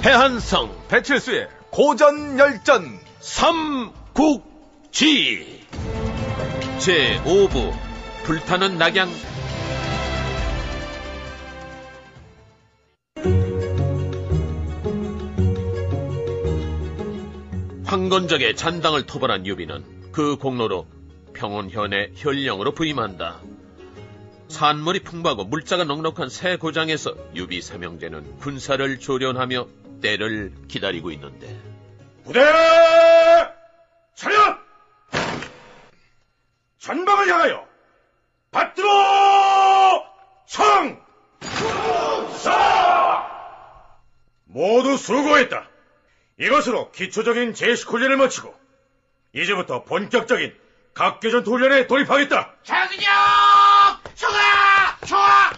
배한성, 배칠수의 고전열전 삼국지 제5부 불타는 낙양. 황건적의 잔당을 토벌한 유비는 그 공로로 평온현의 현령으로 부임한다. 산물이 풍부하고 물자가 넉넉한 새 고장에서 유비 삼형제는 군사를 조련하며 때를 기다리고 있는데, 부대 차렷! 전방을 향하여 받들어 청! 사! 모두 수고했다. 이것으로 기초적인 제식 훈련을 마치고 이제부터 본격적인 각개전 훈련에 돌입하겠다. 장근영! 형아!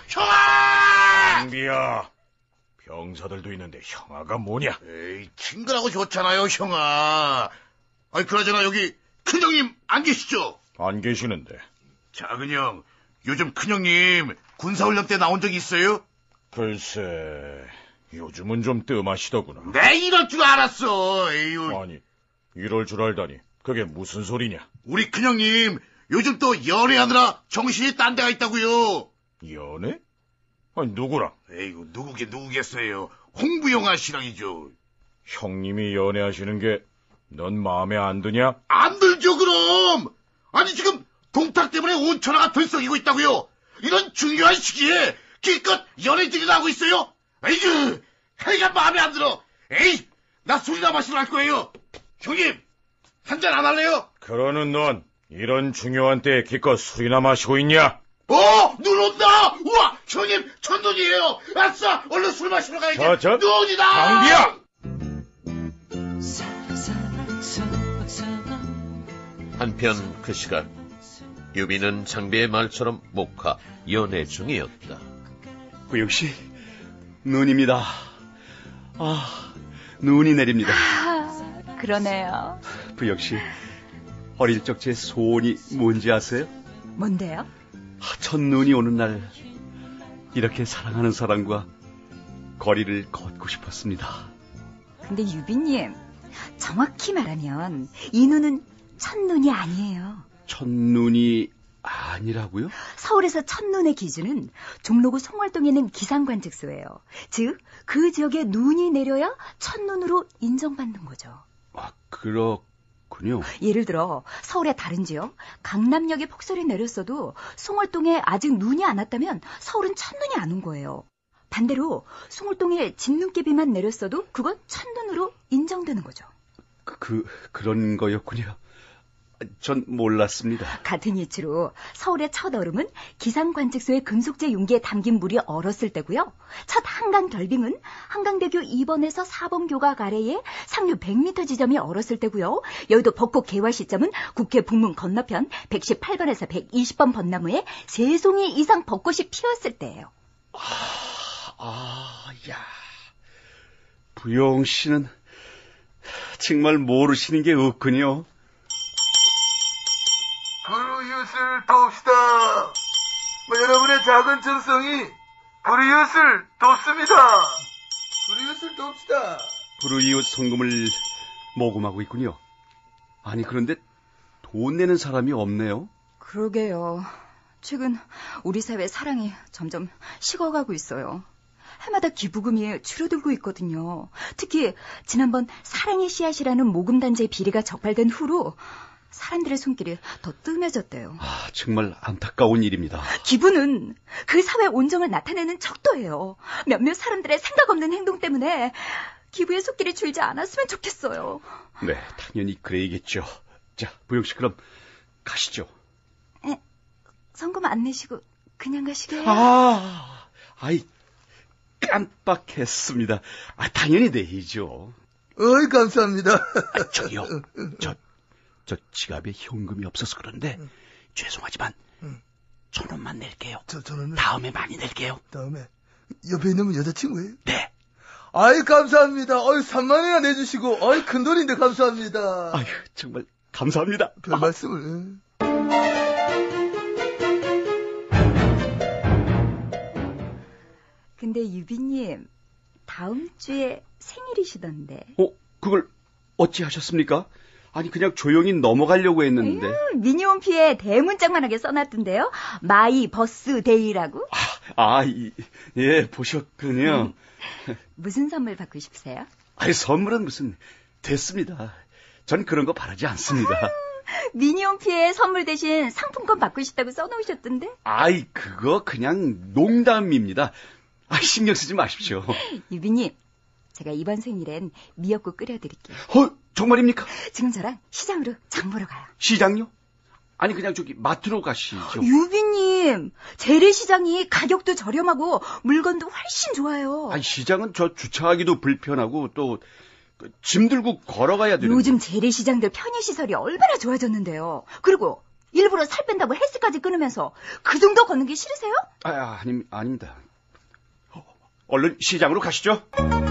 장비야, 병사들도 있는데 형아가 뭐냐? 에이, 친근하고 좋잖아요, 형아. 아니, 그나저나 여기 큰형님 안 계시죠? 안 계시는데. 장근영, 요즘 큰형님 군사훈련 때 나온 적이 있어요? 글쎄, 요즘은 좀 뜸하시더구나. 내 이럴 줄 알았어. 에휴. 아니, 이럴 줄 알다니. 그게 무슨 소리냐? 우리 큰형님 요즘 또 연애하느라 정신이 딴 데가 있다고요. 연애? 아니, 누구랑? 에이구, 누구겠어요. 홍부영아 씨랑이죠. 형님이 연애하시는 게 넌 마음에 안 드냐? 안 들죠, 그럼. 아니, 지금 동탁 때문에 온 천하가 들썩이고 있다고요. 이런 중요한 시기에 기껏 연애들이나 하고 있어요. 에이구, 해가 마음에 안 들어. 에이, 나 술이나 마시러 갈 거예요. 형님, 한잔 안 할래요? 그러는 넌 이런 중요한 때에 기껏 술이나 마시고 있냐? 눈 온다! 우와, 형님, 첫눈이에요. 아싸, 얼른 술 마시러 가야지. 눈이다! 장비야! 한편 그 시각 유비는 장비의 말처럼 목하 연애 중이었다. 부영씨, 눈입니다. 눈이 내립니다. 그러네요. 부영씨, 어릴 적 제 소원이 뭔지 아세요? 뭔데요? 첫눈이 오는 날 이렇게 사랑하는 사람과 거리를 걷고 싶었습니다. 근데 유비님, 정확히 말하면 이 눈은 첫눈이 아니에요. 첫눈이 아니라고요? 서울에서 첫눈의 기준은 종로구 송월동에 있는 기상관측소예요. 즉, 그 지역에 눈이 내려야 첫눈으로 인정받는 거죠. 그렇군요. 예를 들어 서울의 다른 지역, 강남역에 폭설이 내렸어도 송월동에 아직 눈이 안 왔다면 서울은 첫눈이 안 온 거예요. 반대로 송월동에 진눈깨비만 내렸어도 그건 첫눈으로 인정되는 거죠. 그런 거였군요. 전 몰랐습니다. 같은 이치로 서울의 첫 얼음은 기상관측소의 금속재 용기에 담긴 물이 얼었을 때고요. 첫 한강 결빙은 한강대교 2번에서 4번 교각 아래에 상류 100m 지점이 얼었을 때고요. 여의도 벚꽃 개화 시점은 국회 북문 건너편 118번에서 120번 벚나무에 3송이 이상 벚꽃이 피었을 때예요. 야. 부영 씨는 정말 모르시는 게 없군요. 불이웃을 돕시다. 여러분의 작은 정성이 불이웃을 돕습니다. 불이웃을 돕시다. 불이웃 성금을 모금하고 있군요. 아니, 그런데 돈 내는 사람이 없네요. 그러게요. 최근 우리 사회 사랑이 점점 식어가고 있어요. 해마다 기부금이 줄어들고 있거든요. 특히 지난번 사랑의 씨앗이라는 모금단체의 비리가 적발된 후로 사람들의 손길이 더 뜸해졌대요. 정말 안타까운 일입니다. 기부는 그 사회 온정을 나타내는 척도예요. 몇몇 사람들의 생각 없는 행동 때문에 기부의 손길이 줄지 않았으면 좋겠어요. 네, 당연히 그래야겠죠. 자, 부영씨, 그럼 가시죠. 성금 안 내시고 그냥 가시게요? 깜빡했습니다. 당연히 내야죠. 감사합니다. 저기요, 저 지갑에 현금이 없어서 그런데 죄송하지만 1,000원만 낼게요. 저는 다음에 많이 낼게요. 다음에 옆에 있는 분 여자친구예요? 네. 감사합니다. 3만 원이나 내주시고, 큰 돈인데 감사합니다. 정말 감사합니다. 별 말씀을. 근데 유비님, 다음 주에 생일이시던데. 그걸 어찌 하셨습니까? 아니, 그냥 조용히 넘어가려고 했는데. 미니홈피에 대문짝만하게 써놨던데요. 마이 버스데이라고. 예, 보셨군요. 무슨 선물 받고 싶으세요? 아니, 선물은 무슨, 됐습니다. 전 그런 거 바라지 않습니다. 미니홈피에 선물 대신 상품권 받고 싶다고 써놓으셨던데. 그거 그냥 농담입니다. 신경 쓰지 마십시오. 유비님, 제가 이번 생일엔 미역국 끓여드릴게요. 정말입니까? 지금 저랑 시장으로 장 보러 가요. 시장요? 아니, 그냥 저기 마트로 가시죠. 유비님, 재래시장이 가격도 저렴하고 물건도 훨씬 좋아요. 시장은 저 주차하기도 불편하고 또 짐 들고 걸어가야 되는데. 요즘 재래시장들 편의시설이 얼마나 좋아졌는데요. 그리고 일부러 살 뺀다고 헬스까지 끊으면서 그 정도 걷는 게 싫으세요? 아닙니다. 얼른 시장으로 가시죠.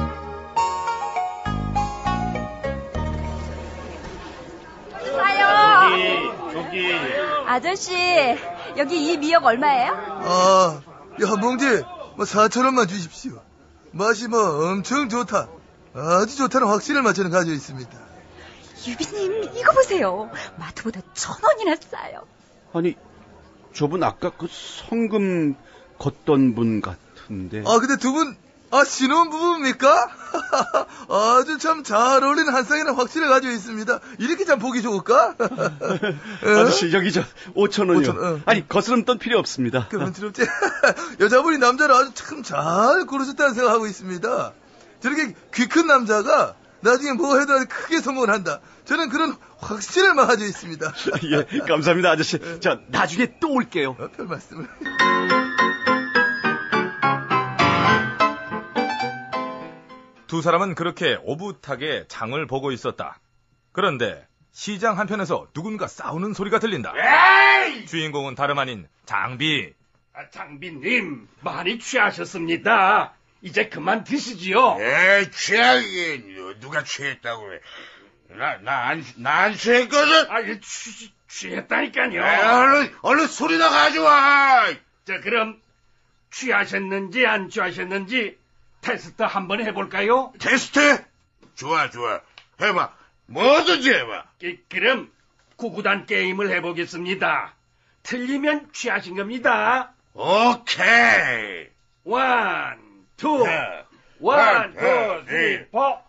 저기. 아저씨, 여기 이 미역 얼마예요? 한 봉지에 4,000원만 주십시오. 맛이 엄청 좋다. 아주 좋다는 확신을 맞춰는 가지고 있습니다. 유비님, 이거 보세요. 마트보다 1,000원이나 싸요. 아니, 저분 아까 그 성금 걷던 분 같은데. 근데 두 분, 신혼부부입니까? 아주 참 잘 어울리는 한 쌍이라는 확신을 가지고 있습니다. 이렇게 참 보기 좋을까? 아저씨, 여기 5,000원이요. 5,000원, 아니, 거스름 돈 필요 없습니다. 그만스럽지? 여자분이 남자를 아주 참 잘 고르셨다는 생각하고 있습니다. 저렇게 귀 큰 남자가 나중에 뭐 해도 크게 성공을 한다. 저는 그런 확신을 가지고 있습니다. 예, 감사합니다, 아저씨. 저 나중에 또 올게요. 별 말씀을. 두 사람은 그렇게 오붓하게 장을 보고 있었다. 그런데 시장 한편에서 누군가 싸우는 소리가 들린다. 에이! 주인공은 다름 아닌 장비. 장비님, 많이 취하셨습니다. 이제 그만 드시지요. 취하긴 누가 취했다고 그래. 나 안 취했거든. 취했다니까요. 얼른 소리나 가져와. 자, 그럼 취하셨는지 안 취하셨는지 테스트 한번 해볼까요? 테스트? 좋아. 해봐. 뭐든지 해봐. 그럼 구구단 게임을 해보겠습니다. 틀리면 취하신 겁니다. 오케이. 1, 2, 1, 2, 3, 4.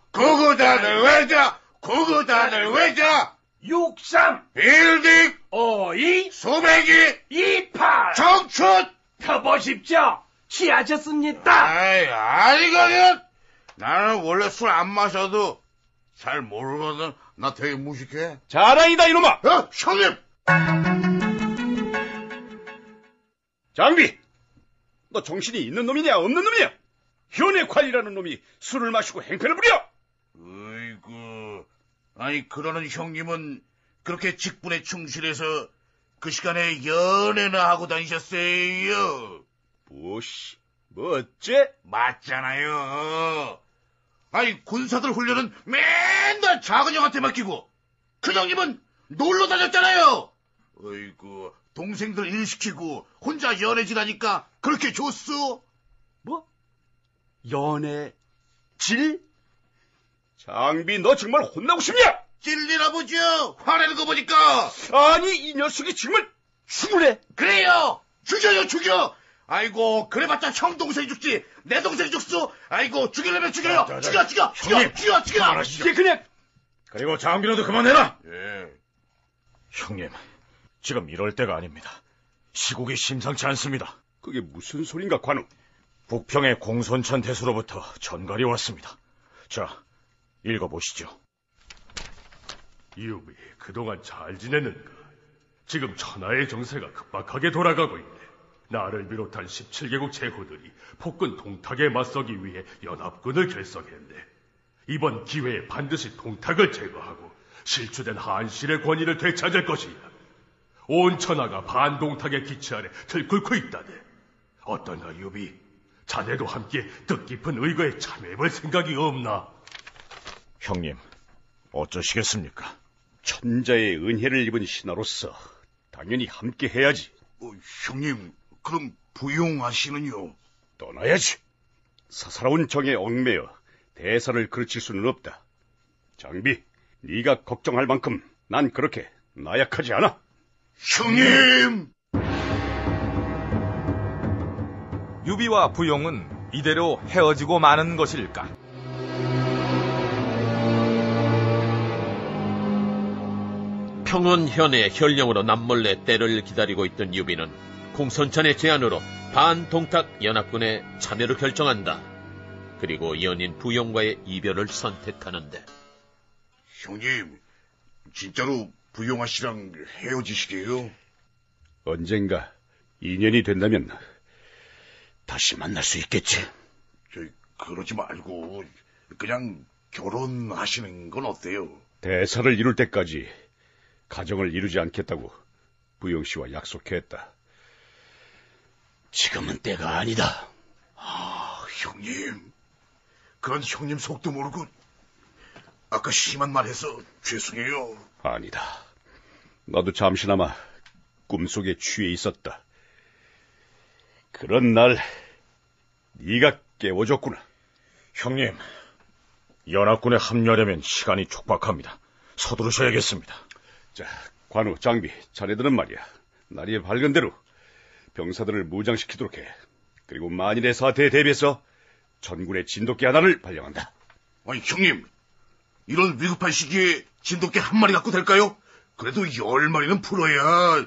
구구단을 외자. 6, 3. 빌딩. 5, 2. 소매기. 2, 8. 청춘. 펴보십시오. 취하셨습니다. 아니거든. 나는 원래 술 안 마셔도 잘 모르거든. 나 되게 무식해. 자랑이다, 이놈아! 형님! 장비! 너 정신이 있는 놈이냐, 없는 놈이냐? 현의 관리라는 놈이 술을 마시고 행패를 부려! 어이구, 아니, 그러는 형님은 그렇게 직분에 충실해서 그 시간에 연애나 하고 다니셨어요. 뭐 어째? 맞잖아요. 아니, 군사들 훈련은 맨날 작은 형한테 맡기고, 큰 형님은 놀러 다녔잖아요. 어이구, 동생들 일 시키고 혼자 연애질 하니까 그렇게 좋소? 뭐? 연애질? 장비, 너 정말 혼나고 싶냐? 찔리나 보죠. 화내는 거 보니까. 아니, 이 녀석이 정말 죽을 해. 그래요. 죽여. 아이고, 그래봤자 형 동생이 죽지. 내 동생이 죽소. 아이고, 죽이려면 죽여요. 죽여. 이게 그냥. 그리고 장비너도 그만해라. 예. 형님, 지금 이럴 때가 아닙니다. 시국이 심상치 않습니다. 그게 무슨 소린가, 관우? 북평의 공손천 대수로부터 전갈이 왔습니다. 자, 읽어보시죠. 유비, 그동안 잘 지냈는가? 지금 천하의 정세가 급박하게 돌아가고 있네. 나를 비롯한 17개국 제후들이 폭군 동탁에 맞서기 위해 연합군을 결성했네. 이번 기회에 반드시 동탁을 제거하고 실추된 한실의 권위를 되찾을 것이야. 온 천하가 반동탁의 기치 아래 들끓고 있다네. 어떤가, 유비? 자네도 함께 뜻깊은 의거에 참여해볼 생각이 없나? 형님, 어쩌시겠습니까? 천자의 은혜를 입은 신하로서 당연히 함께 해야지. 형님, 그럼 부용하시는요? 떠나야지. 사사로운 정에 얽매여 대사를 그르칠 수는 없다. 장비, 네가 걱정할 만큼 난 그렇게 나약하지 않아. 형님! 유비와 부용은 이대로 헤어지고 마는 것일까? 평원현의 현령으로 남몰래 때를 기다리고 있던 유비는 공선찬의 제안으로 반동탁 연합군에 참여를 결정한다. 그리고 연인 부용과의 이별을 선택하는데. 형님, 진짜로 부용아 씨랑 헤어지시게요? 언젠가 인연이 된다면 다시 만날 수 있겠지. 그러지 말고 그냥 결혼하시는 건 어때요? 대사를 이룰 때까지 가정을 이루지 않겠다고 부용 씨와 약속했다. 지금은 때가 아니다. 아, 형님. 그런 형님 속도 모르고 아까 심한 말 해서 죄송해요. 아니다. 나도 잠시나마 꿈속에 취해 있었다. 그런 날 네가 깨워줬구나. 형님, 연합군에 합류하려면 시간이 촉박합니다. 서두르셔야겠습니다. 자, 관우, 장비, 자네들은 말이야. 날이 밝은 대로 병사들을 무장시키도록 해. 그리고 만일의 사태에 대비해서 전군의 진돗개 하나를 발령한다. 아니, 형님, 이런 위급한 시기에 진돗개 한 마리 갖고 될까요? 그래도 10마리는 풀어야.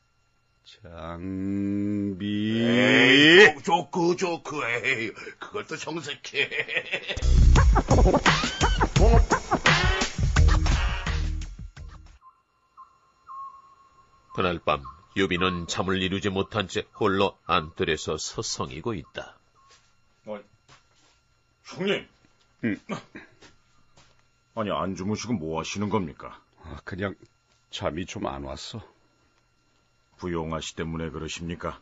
장비. 에이, 조크, 에이, 그걸 또 정색해. 그날 밤 유비는 잠을 이루지 못한 채 홀로 안뜰에서 서성이고 있다. 형님. 아니, 안 주무시고 뭐 하시는 겁니까? 그냥 잠이 좀 안 왔어. 부용아 씨 때문에 그러십니까?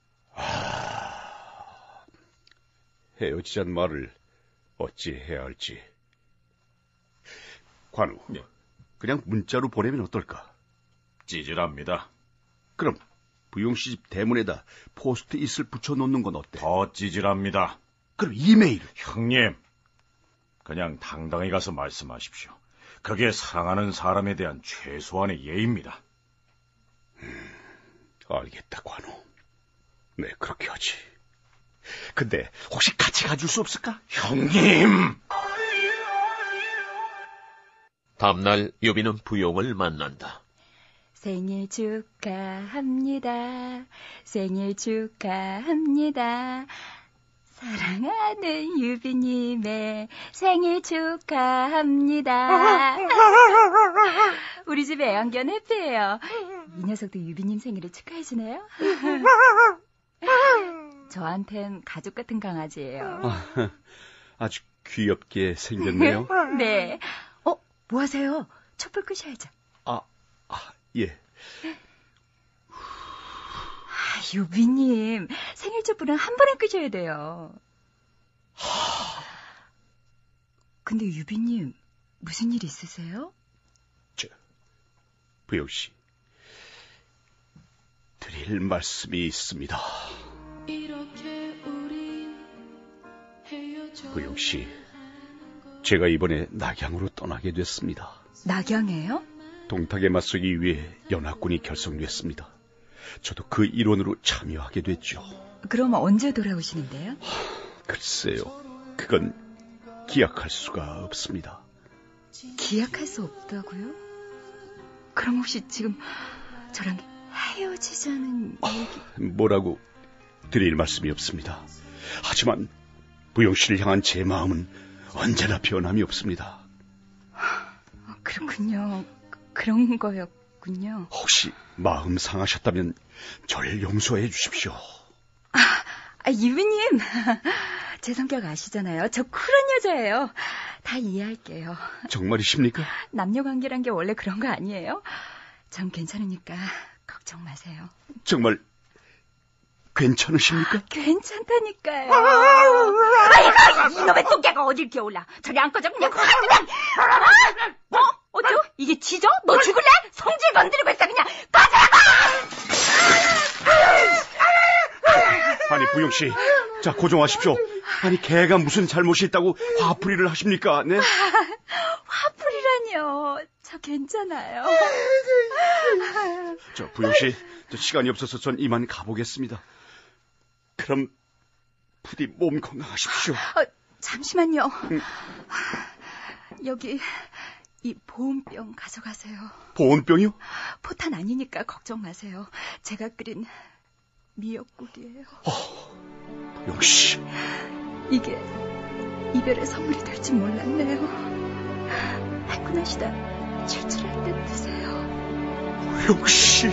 헤어지자는 말을 어찌 해야 할지. 관우, 네. 그냥 문자로 보내면 어떨까? 찌질합니다. 그럼 부용 씨 집 대문에다 포스트잇을 붙여놓는 건 어때? 더 찌질합니다. 그럼 이메일. 형님, 그냥 당당히 가서 말씀하십시오. 그게 사랑하는 사람에 대한 최소한의 예의입니다. 알겠다, 관우. 네, 그렇게 하지. 근데 혹시 같이 가줄 수 없을까? 형님! 다음날 유비는 부용을 만난다. 생일 축하합니다. 생일 축하합니다. 사랑하는 유비님의 생일 축하합니다. 우리 집 애완견 해피예요. 이 녀석도 유비님 생일을 축하해주네요. 저한텐 가족 같은 강아지예요. 아주 귀엽게 생겼네요. 네. 뭐 하세요? 촛불 끄셔야죠. 예. 유비님, 생일 촛불은 한 번에 끄셔야 돼요. 근데 유비님, 무슨 일 있으세요? 부용 씨, 드릴 말씀이 있습니다. 부용 씨, 제가 이번에 낙양으로 떠나게 됐습니다. 낙양이에요? 동탁에 맞서기 위해 연합군이 결성됐습니다. 저도 그 일원으로 참여하게 됐죠. 그럼 언제 돌아오시는데요? 글쎄요, 그건 기약할 수가 없습니다. 기약할 수 없다고요? 그럼 혹시 지금 저랑 헤어지자는 얘기... 뭐라고 드릴 말씀이 없습니다. 하지만 부용 씨를 향한 제 마음은 언제나 변함이 없습니다. 그렇군요. 그런 거였군요. 혹시 마음 상하셨다면 절 용서해 주십시오. 유비님, 제 성격 아시잖아요. 저 쿨한 여자예요. 다 이해할게요. 정말이십니까? 남녀관계란 게 원래 그런 거 아니에요? 전 괜찮으니까 걱정 마세요. 정말 괜찮으십니까? 괜찮다니까요. 아이고, 이놈의 똥개가 어딜 기어올라. 저리 안 꺼져. 그냥 어쩌? 이게 지져? 너 죽을래? 성질 건드리고 있어. 그냥 꺼져라고! 아니, 부용 씨, 자, 고정하십시오. 아니, 개가 무슨 잘못이 있다고 화풀이를 하십니까? 네? 화풀이라뇨. 저 괜찮아요. 저 부용씨, 저 시간이 없어서 전 이만 가보겠습니다. 그럼 부디 몸 건강하십시오. 잠시만요. 여기 이 보온병 가져가세요. 보온병이요? 포탄 아니니까 걱정 마세요. 제가 끓인 미역국이에요. 부용씨. 이게 이별의 선물이 될지 몰랐네요. 할구나시다 출출할 때 드세요. 부용씨.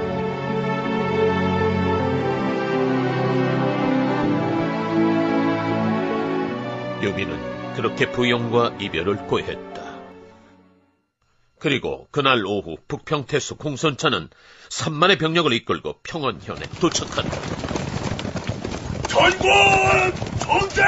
유비는 그렇게 부영과 이별을 고했다. 그리고 그날 오후 북평태수 공손차는 3만의 병력을 이끌고 평원현에 도착한다. 전군 정제!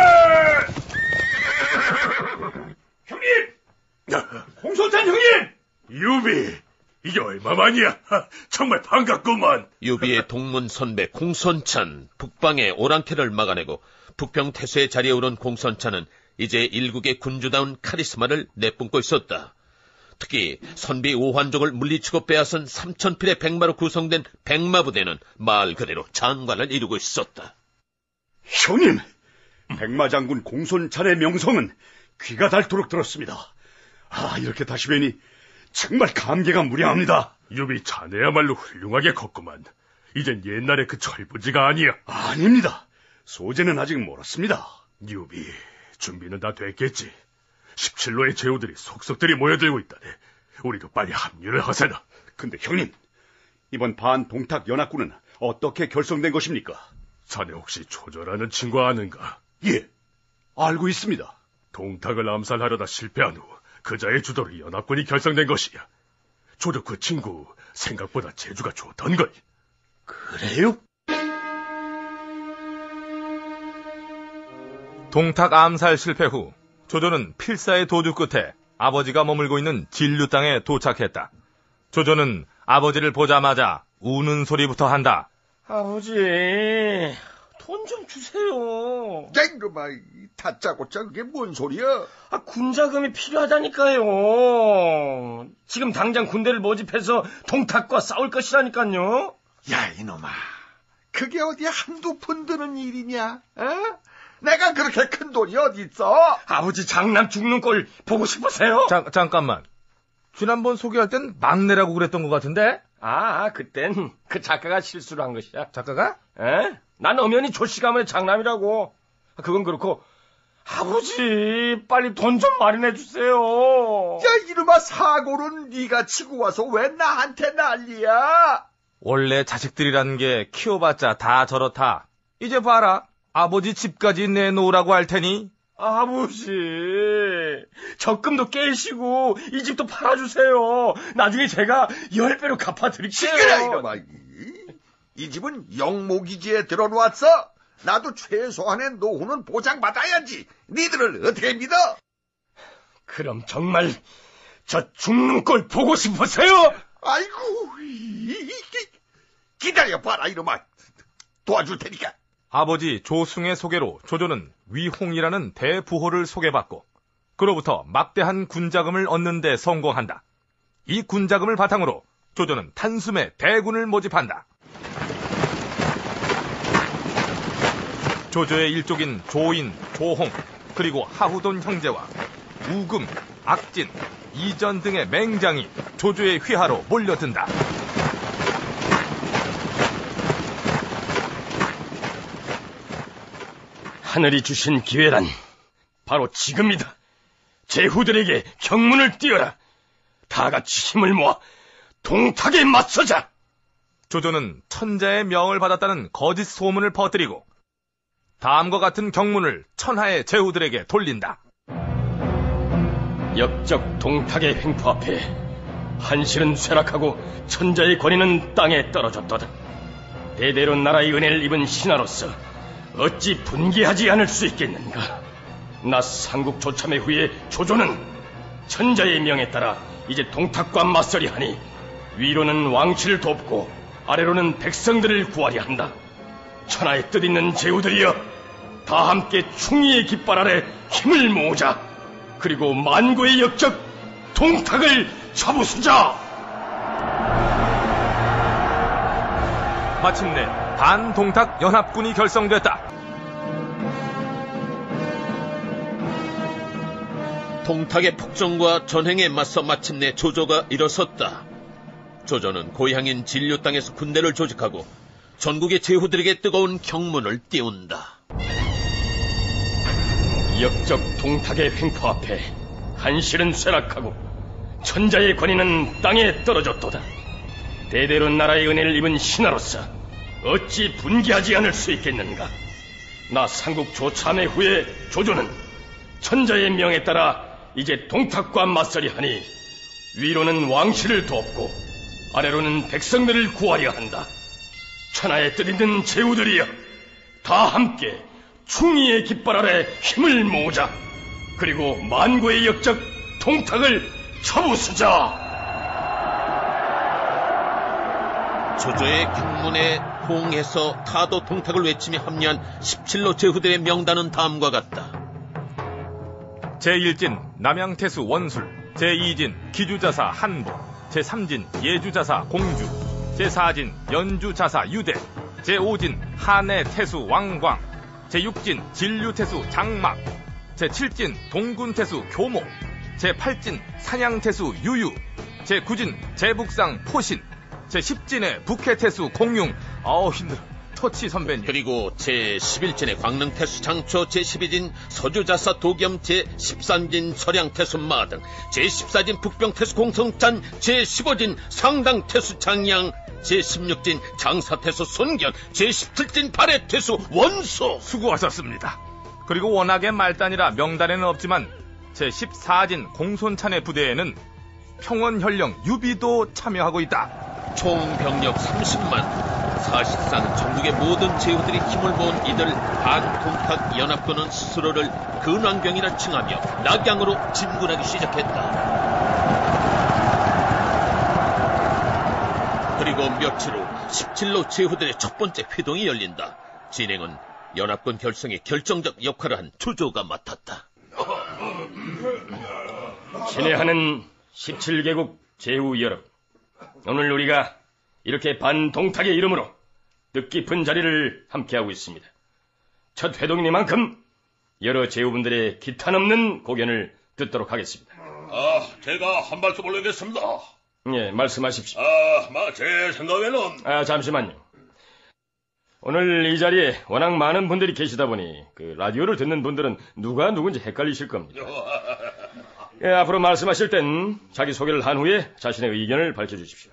형님! 공손찬 형님! 유비, 이게 얼마만이야? 정말 반갑구만. 유비의 동문 선배 공손찬, 북방의 오랑캐를 막아내고 북평태수의 자리에 오른 공손찬은 이제 일국의 군주다운 카리스마를 내뿜고 있었다. 특히 선비 오환족을 물리치고 빼앗은 3,000필의 백마로 구성된 백마부대는 말 그대로 장관을 이루고 있었다. 형님, 백마장군 공손찬의 명성은 귀가 닳도록 들었습니다. 이렇게 다시 뵈니 정말 감개가 무량합니다. 유비, 자네야말로 훌륭하게 컸구만. 이젠 옛날의 그 철부지가 아니야. 아닙니다. 소재는 아직 멀었습니다. 유비, 준비는 다 됐겠지. 17로의 제후들이 속속들이 모여들고 있다네. 우리도 빨리 합류를 하세나. 근데 형님, 이번 반동탁 연합군은 어떻게 결성된 것입니까? 자네 혹시 조조라는 친구 아는가? 예, 알고 있습니다. 동탁을 암살하려다 실패한 후 그자의 주도로 연합군이 결성된 것이야. 조조 그 친구 생각보다 재주가 좋던걸. 그래요? 동탁 암살 실패 후 조조는 필사의 도주 끝에 아버지가 머물고 있는 진류 땅에 도착했다. 조조는 아버지를 보자마자 우는 소리부터 한다. 아버지, 돈 좀 주세요. 땡그마, 다짜고짜 그게 뭔 소리야? 군자금이 필요하다니까요. 지금 당장 군대를 모집해서 동탁과 싸울 것이라니까요. 야, 이놈아. 그게 어디 한두 푼 드는 일이냐? 어? 내가 그렇게 큰 돈이 어디 있어? 아버지 장남 죽는 꼴 보고 싶으세요? 잠깐만. 지난번 소개할 땐 막내라고 그랬던 것 같은데? 그땐 그 작가가 실수를 한 것이야. 작가가? 난 엄연히 조씨가문의 장남이라고. 그건 그렇고 아버지 빨리 돈 좀 마련해 주세요. 야, 이놈아, 사고는 네가 치고 와서 왜 나한테 난리야? 원래 자식들이라는 게 키워봤자 다 저렇다. 이제 봐라. 아버지 집까지 내놓으라고 할 테니. 아버지, 적금도 깨시고 이 집도 팔아주세요. 나중에 제가 10배로 갚아드릴게요. 시끄러, 이놈아. 이 집은 영모기지에 들어놓았어. 나도 최소한의 노후는 보장받아야지. 니들을 어떻게 믿어? 그럼 정말 저 죽는 꼴 보고 싶으세요? 아이고, 기다려봐라, 이놈아. 도와줄 테니까. 아버지 조승의 소개로 조조는 위홍이라는 대부호를 소개받고 그로부터 막대한 군자금을 얻는 데 성공한다. 이 군자금을 바탕으로 조조는 단숨에 대군을 모집한다. 조조의 일족인 조인, 조홍, 그리고 하후돈 형제와 우금, 악진, 이전 등의 맹장이 조조의 휘하로 몰려든다. 하늘이 주신 기회란 바로 지금이다. 제후들에게 경문을 띄워라. 다 같이 힘을 모아 동탁에 맞서자. 조조는 천자의 명을 받았다는 거짓 소문을 퍼뜨리고 다음과 같은 경문을 천하의 제후들에게 돌린다. 역적 동탁의 횡포 앞에 한실은 쇠락하고 천자의 권위는 땅에 떨어졌도다. 대대로 나라의 은혜를 입은 신하로서 어찌 분개하지 않을 수 있겠는가. 나 삼국 조참의 후에 조조는 천자의 명에 따라 이제 동탁과 맞서리 하니 위로는 왕실을 돕고 아래로는 백성들을 구하려 한다. 천하의 뜻 있는 제후들이여, 다 함께 충의의 깃발 아래 힘을 모으자. 그리고 만고의 역적 동탁을 잡으수자. 마침내 반동탁 연합군이 결성됐다. 동탁의 폭정과 전횡에 맞서 마침내 조조가 일어섰다. 조조는 고향인 진류 땅에서 군대를 조직하고 전국의 제후들에게 뜨거운 경문을 띄운다. 역적 동탁의 횡포 앞에 한실은 쇠락하고 천자의 권위는 땅에 떨어졌도다. 대대로 나라의 은혜를 입은 신하로서 어찌 분개하지 않을 수 있겠는가. 나 삼국 조참의 후에 조조는 천자의 명에 따라 이제 동탁과 맞서려 하니 위로는 왕실을 돕고 아래로는 백성들을 구하려 한다. 천하에 뜻있는 제후들이여, 다 함께 충의의 깃발 아래 힘을 모으자. 그리고 만고의 역적 동탁을 쳐부수자. 조조의 경문에 호응해서 타도 동탁을 외치며 합류한 17로 제후들의 명단은 다음과 같다. 제1진 남양태수 원술, 제2진 기주자사 한보, 제3진 예주자사 공주, 제4진 연주자사 유대, 제5진 한해태수 왕광, 제6진 진류태수 장막, 제7진 동군태수 교모, 제8진 산양태수 유유, 제9진 제북상 포신, 제10진의 북해태수 공융. 힘들어. 터치 선배님. 그리고 제11진의 광릉태수 장초, 제12진 서주자사 도겸, 제13진 서량태수 마등, 제14진 북병태수 공성찬, 제15진 상당태수 장양, 제16진 장사태수 손견, 제17진 발해태수 원소. 수고하셨습니다. 그리고 워낙에 말단이라 명단에는 없지만 제14진 공손찬의 부대에는 평원현령 유비도 참여하고 있다. 총 병력 30만. 사실상 전국의 모든 제후들이 힘을 모은 이들 반동탁 연합군은 스스로를 근왕병이라 칭하며 낙양으로 진군하기 시작했다. 그리고 며칠 후 17로 제후들의 첫 번째 회동이 열린다. 진행은 연합군 결성에 결정적 역할을 한 조조가 맡았다. 친애하는 17개국 제후 여러분, 오늘 우리가 이렇게 반동탁의 이름으로 뜻깊은 자리를 함께하고 있습니다. 첫 회동이니만큼 여러 제후분들의 기탄 없는 고견을 듣도록 하겠습니다. 제가 한 말씀 올리겠습니다. 예, 말씀하십시오. 제 생각에는... 잠시만요. 오늘 이 자리에 워낙 많은 분들이 계시다 보니 라디오를 듣는 분들은 누가 누군지 헷갈리실 겁니다. 예, 앞으로 말씀하실 땐 자기 소개를 한 후에 자신의 의견을 밝혀주십시오.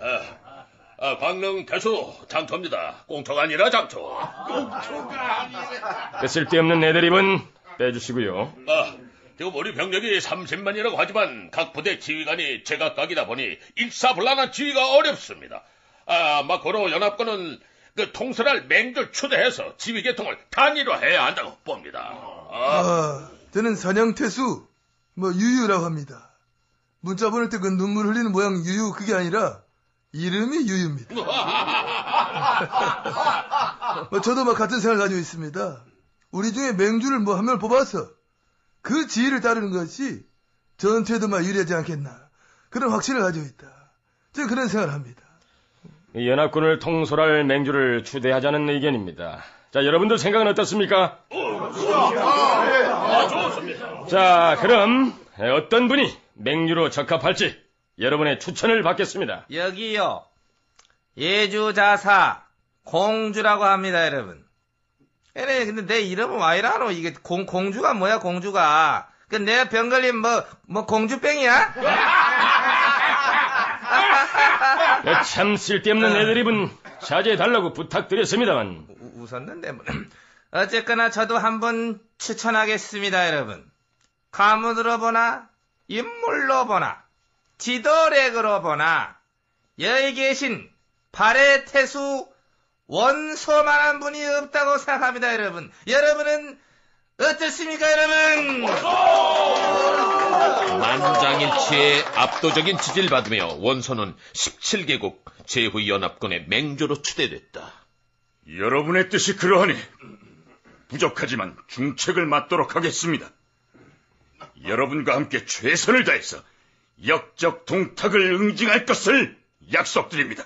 광릉태수 장초입니다. 꽁초가 아니라 장초. 꽁초가 아니라. 쓸데없는 애드립은 빼주시고요. 지금 우리 병력이 30만이라고 하지만 각 부대 지휘관이 제각각이다 보니 일사불란한 지휘가 어렵습니다. 고로 연합군은 통솔할 맹주를 추대해서 지휘 계통을 단일화해야 한다고 봅니다. 저는 산양태수 유유라고 합니다. 문자 보낼 때 눈물 흘리는 모양 유유 그게 아니라 이름이 유유입니다. 저도 같은 생각을 가지고 있습니다. 우리 중에 맹주를 한 명 뽑아서 그 지휘를 따르는 것이 전투에도 유리하지 않겠나, 그런 확신을 가지고 있다. 제가 그런 생각을 합니다. 연합군을 통솔할 맹주를 추대하자는 의견입니다. 자, 여러분들 생각은 어떻습니까? 좋습니다. 자, 그럼 어떤 분이 맹주로 적합할지 여러분의 추천을 받겠습니다. 여기요. 예주자사 공주라고 합니다, 여러분. 근데 내 이름은 와 이라노? 이게 공주가 뭐야, 공주가? 내가 병 걸리면 공주병이야? 참 쓸데없는 애드립은 자제해달라고 부탁드렸습니다만. 웃었는데 어쨌거나 저도 한번 추천하겠습니다, 여러분. 가문으로 보나 인물로 보나 지도력으로 보나 여기 계신 발해태수 원소만한 분이 없다고 생각합니다, 여러분. 여러분은 어떻습니까, 여러분? 만장일치의 압도적인 지지를 받으며 원소는 17개국 제후연합군의 맹주로 추대됐다. 여러분의 뜻이 그러하니 부족하지만 중책을 맡도록 하겠습니다. 여러분과 함께 최선을 다해서 역적 동탁을 응징할 것을 약속드립니다.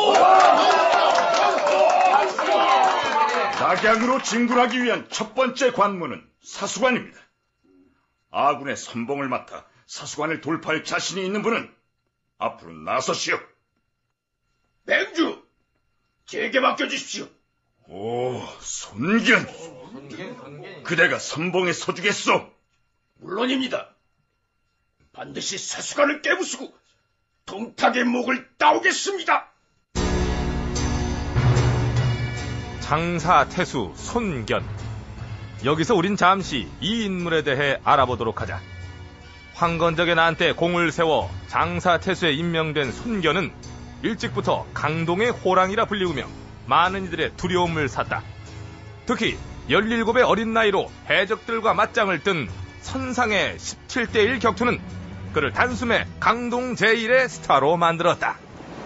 낙양으로 진군하기 위한 첫 번째 관문은 사수관입니다. 아군의 선봉을 맡아 사수관을 돌파할 자신이 있는 분은 앞으로 나서시오. 맹주, 제게 맡겨주십시오. 오, 손견. 그대가 선봉에 서주겠소? 물론입니다. 반드시 사수관을 깨부수고 동탁의 목을 따오겠습니다. 장사 태수 손견. 여기서 우린 잠시 이 인물에 대해 알아보도록 하자. 황건적의 난때 공을 세워 장사 태수에 임명된 손견은 일찍부터 강동의 호랑이라 불리우며 많은 이들의 두려움을 샀다. 특히 17의 어린 나이로 해적들과 맞짱을 뜬 선상의 17대1 격투는 그를 단숨에 강동 제1의 스타로 만들었다.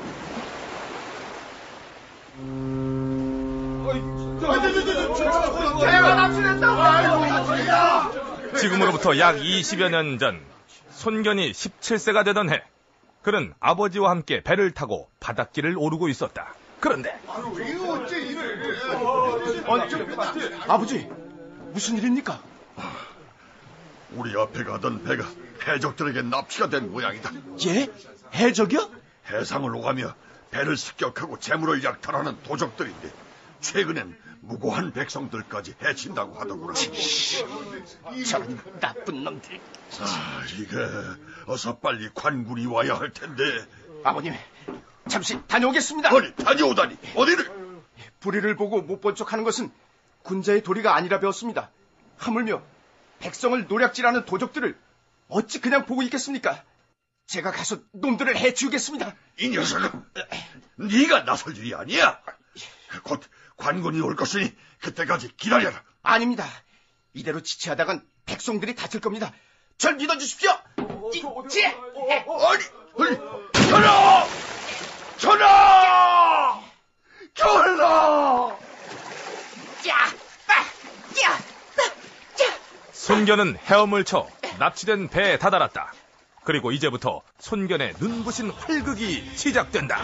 지금으로부터 약 20여 년 전 손견이 17세가 되던 해, 그는 아버지와 함께 배를 타고 바닷길을 오르고 있었다. 그런데 아버지, 무슨 일입니까? 우리 앞에 가던 배가 해적들에게 납치가 된 모양이다. 예? 해적이요? 해상을 오가며 배를 습격하고 재물을 약탈하는 도적들인데 최근엔 무고한 백성들까지 해친다고 하더구나. 저런 나쁜 놈들. 이게 어서 빨리 관군이 와야 할 텐데. 아버님, 잠시 다녀오겠습니다. 아니, 다녀오다니 어디를? 불의를 보고 못 본 척하는 것은 군자의 도리가 아니라 배웠습니다. 하물며 백성을 노략질하는 도적들을 어찌 그냥 보고 있겠습니까? 제가 가서 놈들을 해치우겠습니다. 이 녀석은 네가 나설 일이 아니야. 곧 관군이 올 것이니 그때까지 기다려라. 아닙니다. 이대로 지체하다간 백성들이 다칠 겁니다. 절 믿어주십시오. 전하! 전하! 전하! 손견은 헤엄을 쳐 납치된 배에 다다랐다. 그리고 이제부터 손견의 눈부신 활극이 시작된다.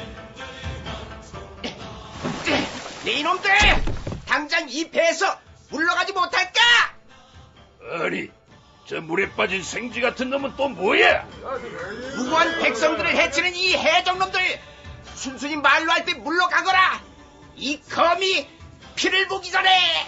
이놈들! 당장 이 배에서 물러가지 못할까? 아니, 저 물에 빠진 생쥐 같은 놈은 또 뭐야? 무고한 백성들을 해치는 이 해적놈들! 순순히 말로 할 때 물러가거라! 이 거미 피를 보기 전에!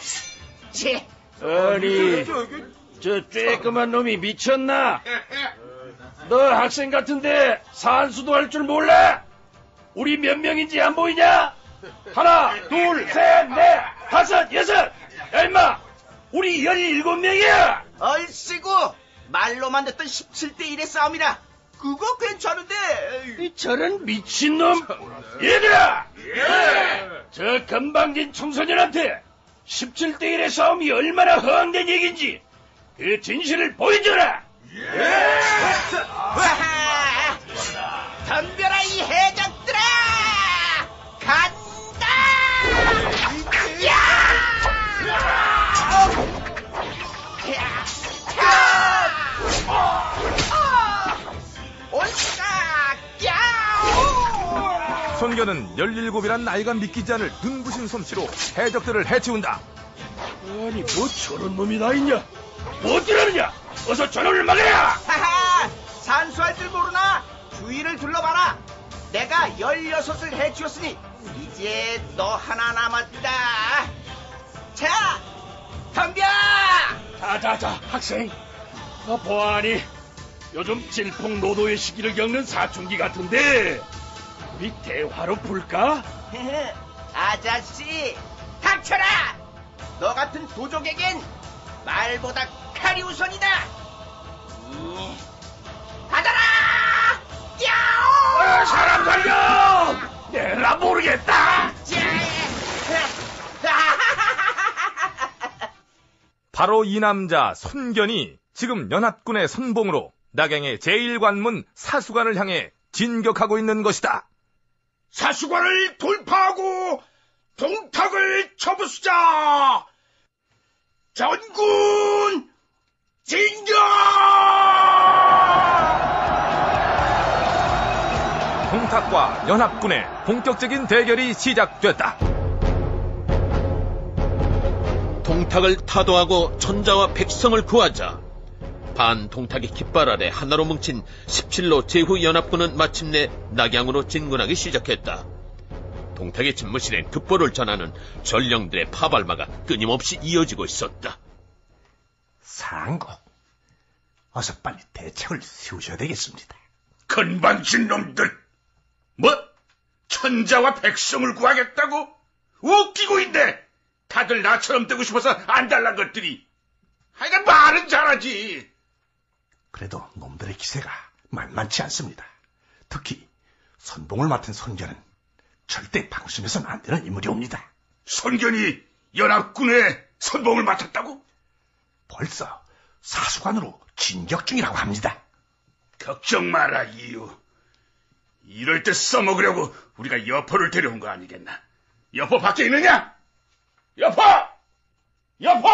아니, 저 쬐끄만 놈이 미쳤나? 너 학생 같은데 산수도 할 줄 몰라? 우리 몇 명인지 안 보이냐? 하나, 둘, 셋, 넷, 다섯, 여섯! 야, 임마! 우리 17명이야! 얼씨구! 말로만 듣던 17대1의 싸움이라 그거 괜찮은데. 저런 미친놈! 얘들아! 저 건방진 청소년한테 17대1의 싸움이 얼마나 허황된 얘기인지 그 진실을 보여줘라! 덤벼라 이 해적들아! 간다! 손견은 17이란 나이가 믿기지 않을 눈부신 솜씨로 해적들을 해치운다. 아니, 뭐 저런 놈이 다 있냐? 뭐 어디라느냐? 어서 저놈을 막아라! 하하! 산수할 줄 모르나? 주위를 둘러봐라! 내가 16을 해치웠으니 이제 너 하나 남았다. 자, 덤벼! 자자자, 학생. 보아하니 요즘 질풍노도의 시기를 겪는 사춘기 같은데 우리 대화로 풀까? 아저씨, 닥쳐라! 너 같은 도적에겐 말보다 칼이 우선이다. 받아라! 야오! 사람 살려! 내가 모르겠다. 바로 이 남자 손견이 지금 연합군의 선봉으로 낙양의 제1관문 사수관을 향해 진격하고 있는 것이다. 사수관을 돌파하고 동탁을 쳐부수자! 전군 진격! 동탁과 연합군의 본격적인 대결이 시작됐다. 동탁을 타도하고 천자와 백성을 구하자 반동탁의 깃발 아래 하나로 뭉친 17로 제후연합군은 마침내 낙양으로 진군하기 시작했다. 동탁의 집무실엔 급보를 전하는 전령들의 파발마가 끊임없이 이어지고 있었다. 상고, 어서 빨리 대책을 세우셔야 되겠습니다. 건방진 놈들! 뭐? 천자와 백성을 구하겠다고? 웃기고 있네! 다들 나처럼 되고 싶어서 안달난 것들이. 하여간 말은 잘하지. 그래도 놈들의 기세가 만만치 않습니다. 특히 선봉을 맡은 손견은 절대 방심해서는 안 되는 인물이 옵니다. 손견이 연합군의 선봉을 맡았다고? 벌써 사수관으로 진격 중이라고 합니다. 걱정 마라, 이유. 이럴 때 써먹으려고 우리가 여포를 데려온 거 아니겠나? 여포 밖에 있느냐? 여포! 여포!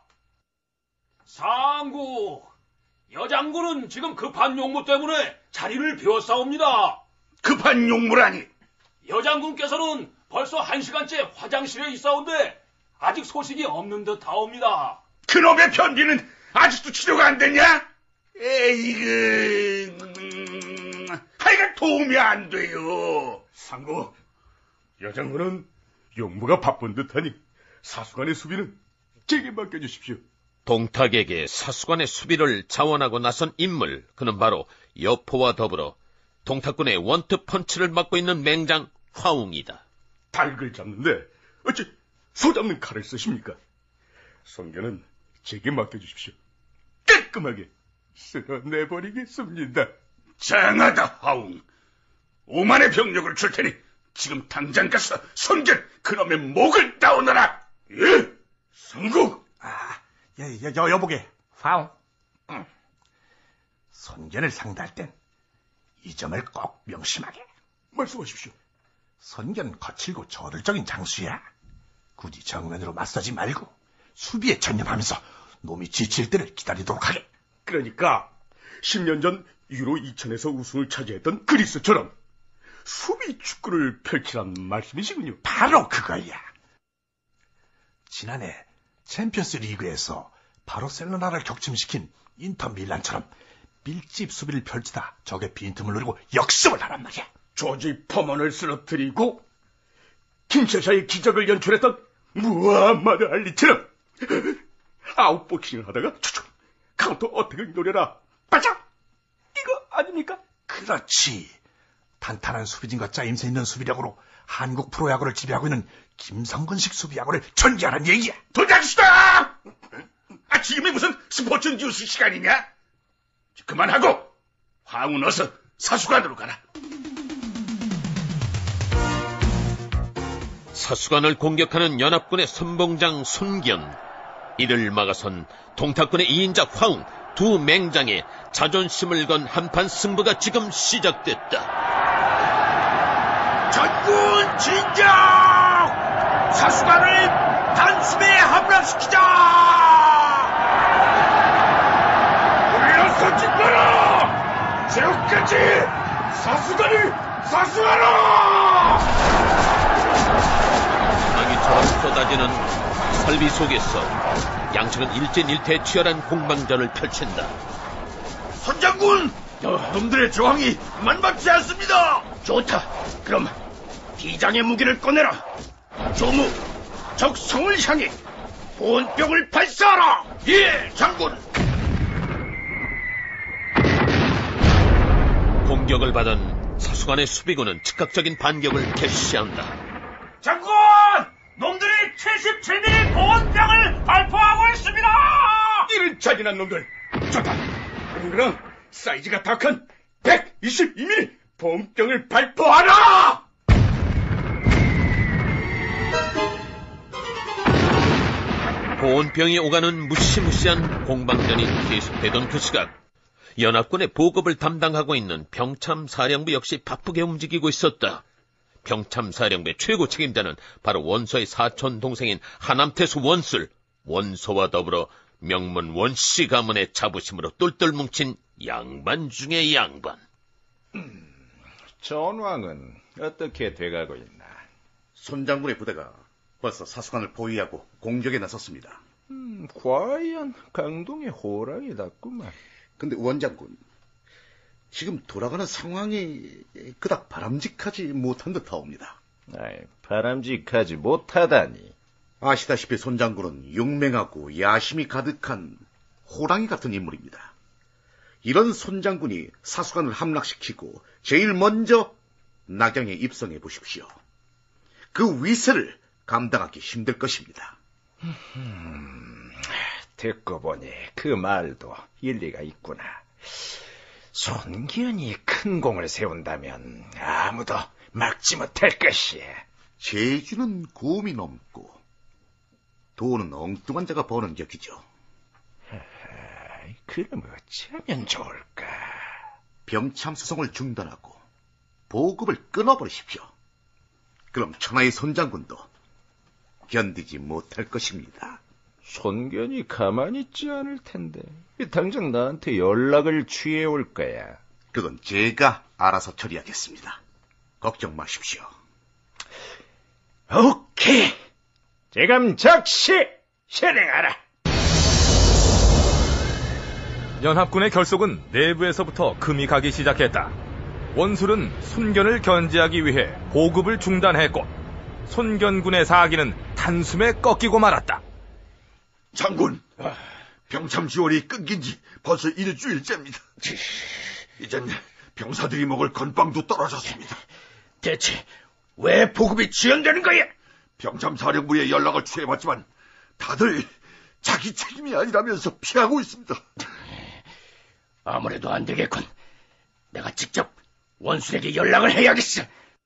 상구, 여장군은 지금 급한 용무 때문에 자리를 비웠사옵니다. 급한 용무라니? 여장군께서는 벌써 1시간째 화장실에 있사온데 아직 소식이 없는 듯하옵니다. 그놈의 변비는 아직도 치료가 안 됐냐? 에이그... 하여간 도움이 안 돼요. 상고, 여장군은 용무가 바쁜 듯하니 사수관의 수비는 제게 맡겨주십시오. 동탁에게 사수관의 수비를 자원하고 나선 인물, 그는 바로 여포와 더불어 동탁군의 원투 펀치를 맡고 있는 맹장 화웅이다. 닭을 잡는데 어찌 소 잡는 칼을 쓰십니까? 손견은 제게 맡겨주십시오. 깔끔하게 쓸어내버리겠습니다. 장하다, 화웅. 5만의 병력을 줄 테니 지금 당장 가서 손견 그놈의 목을 따오너라. 예? 성국. 여보게, 화웅. 손견을 상대할 땐 이 점을 꼭 명심하게. 말씀하십시오. 손견은 거칠고 저돌적인 장수야. 굳이 정면으로 맞서지 말고 수비에 전념하면서 놈이 지칠 때를 기다리도록 하게. 그러니까 10년 전 유로 2000에서 우승을 차지했던 그리스처럼 수비 축구를 펼치란 말씀이시군요. 바로 그거야. 지난해 챔피언스 리그에서 바르셀로나를 격침시킨 인터 밀란처럼 밀집 수비를 펼치다 적의 빈틈을 노리고 역습을 하란 말이야. 조지 퍼먼을 쓰러뜨리고 킨샤샤의 기적을 연출했던 무하마드 알리처럼 아웃복싱을 하다가 카운터 어택을 노려라. 바짝! 이거 아닙니까? 그렇지. 탄탄한 수비진과 짜임새 있는 수비력으로 한국 프로야구를 지배하고 있는 김성근식 수비야구를 전개하는 얘기야. 도장수다! 지금이 무슨 스포츠 뉴스 시간이냐? 그만하고 화웅은 어서 사수관으로 가라. 사수관을 공격하는 연합군의 선봉장 손견, 이를 막아선 동탁군의 2인자 화웅, 두 맹장의 자존심을 건 한판 승부가 지금 시작됐다. 전군 진격! 사수관을 단숨에 함락시키자! 물러서 짓거라! 제국까지 사수관을 사수하라! 소나기처럼 쏟아지는 설비 속에서 양측은 일진일퇴 치열한 공방전을 펼친다. 선장군! 놈들의 저항이 만만치 않습니다! 좋다. 그럼 비장의 무기를 꺼내라. 조무, 적 성을 향해 보온병을 발사하라. 예, 장군. 공격을 받은 사수관의 수비군은 즉각적인 반격을 개시한다. 장군! 놈들이 77mm 보온병을 발포하고 있습니다! 이런 잔인한 놈들. 좋다. 그럼 사이즈가 더 큰 122mm 보온병을 발포하라! 보온병이 오가는 무시무시한 공방전이 계속되던 그 시각, 연합군의 보급을 담당하고 있는 병참사령부 역시 바쁘게 움직이고 있었다. 병참사령부의 최고 책임자는 바로 원서의 사촌 동생인 하남태수 원술, 원소와 더불어 명문 원씨 가문의 자부심으로 똘똘 뭉친 양반 중의 양반. 전왕은 어떻게 돼가고 있나? 손장군의 부대가 벌써 사수관을 포위하고 공격에 나섰습니다. 과연 강동의 호랑이답구만. 근데 원장군, 지금 돌아가는 상황이 그닥 바람직하지 못한 듯하옵니다. 바람직하지 못하다니. 아시다시피 손장군은 용맹하고 야심이 가득한 호랑이 같은 인물입니다. 이런 손장군이 사수관을 함락시키고 제일 먼저 낙양에 입성해 보십시오. 그 위세를 감당하기 힘들 것입니다. 듣고 보니 그 말도 일리가 있구나. 손견이 큰 공을 세운다면 아무도 막지 못할 것이야. 재주는 곰이 넘고 돈은 엉뚱한 자가 버는 격이죠. 그럼 어찌하면 좋을까? 병참 수송을 중단하고 보급을 끊어버리십시오. 그럼 천하의 손장군도 견디지 못할 것입니다. 손견이 가만히 있지 않을 텐데 당장 나한테 연락을 취해올 거야. 그건 제가 알아서 처리하겠습니다. 걱정 마십시오. 오케이. 지금 즉시 실행하라. 연합군의 결속은 내부에서부터 금이 가기 시작했다. 원술은 손견을 견제하기 위해 보급을 중단했고 손견군의 사기는 단숨에 꺾이고 말았다. 장군, 병참 지원이 끊긴 지 벌써 일주일째입니다. 이젠 병사들이 먹을 건빵도 떨어졌습니다. 대체 왜 보급이 지연되는 거야? 병참 사령부에 연락을 취해봤지만 다들 자기 책임이 아니라면서 피하고 있습니다. 아무래도 안 되겠군. 내가 직접 원술에게 연락을 해야겠어.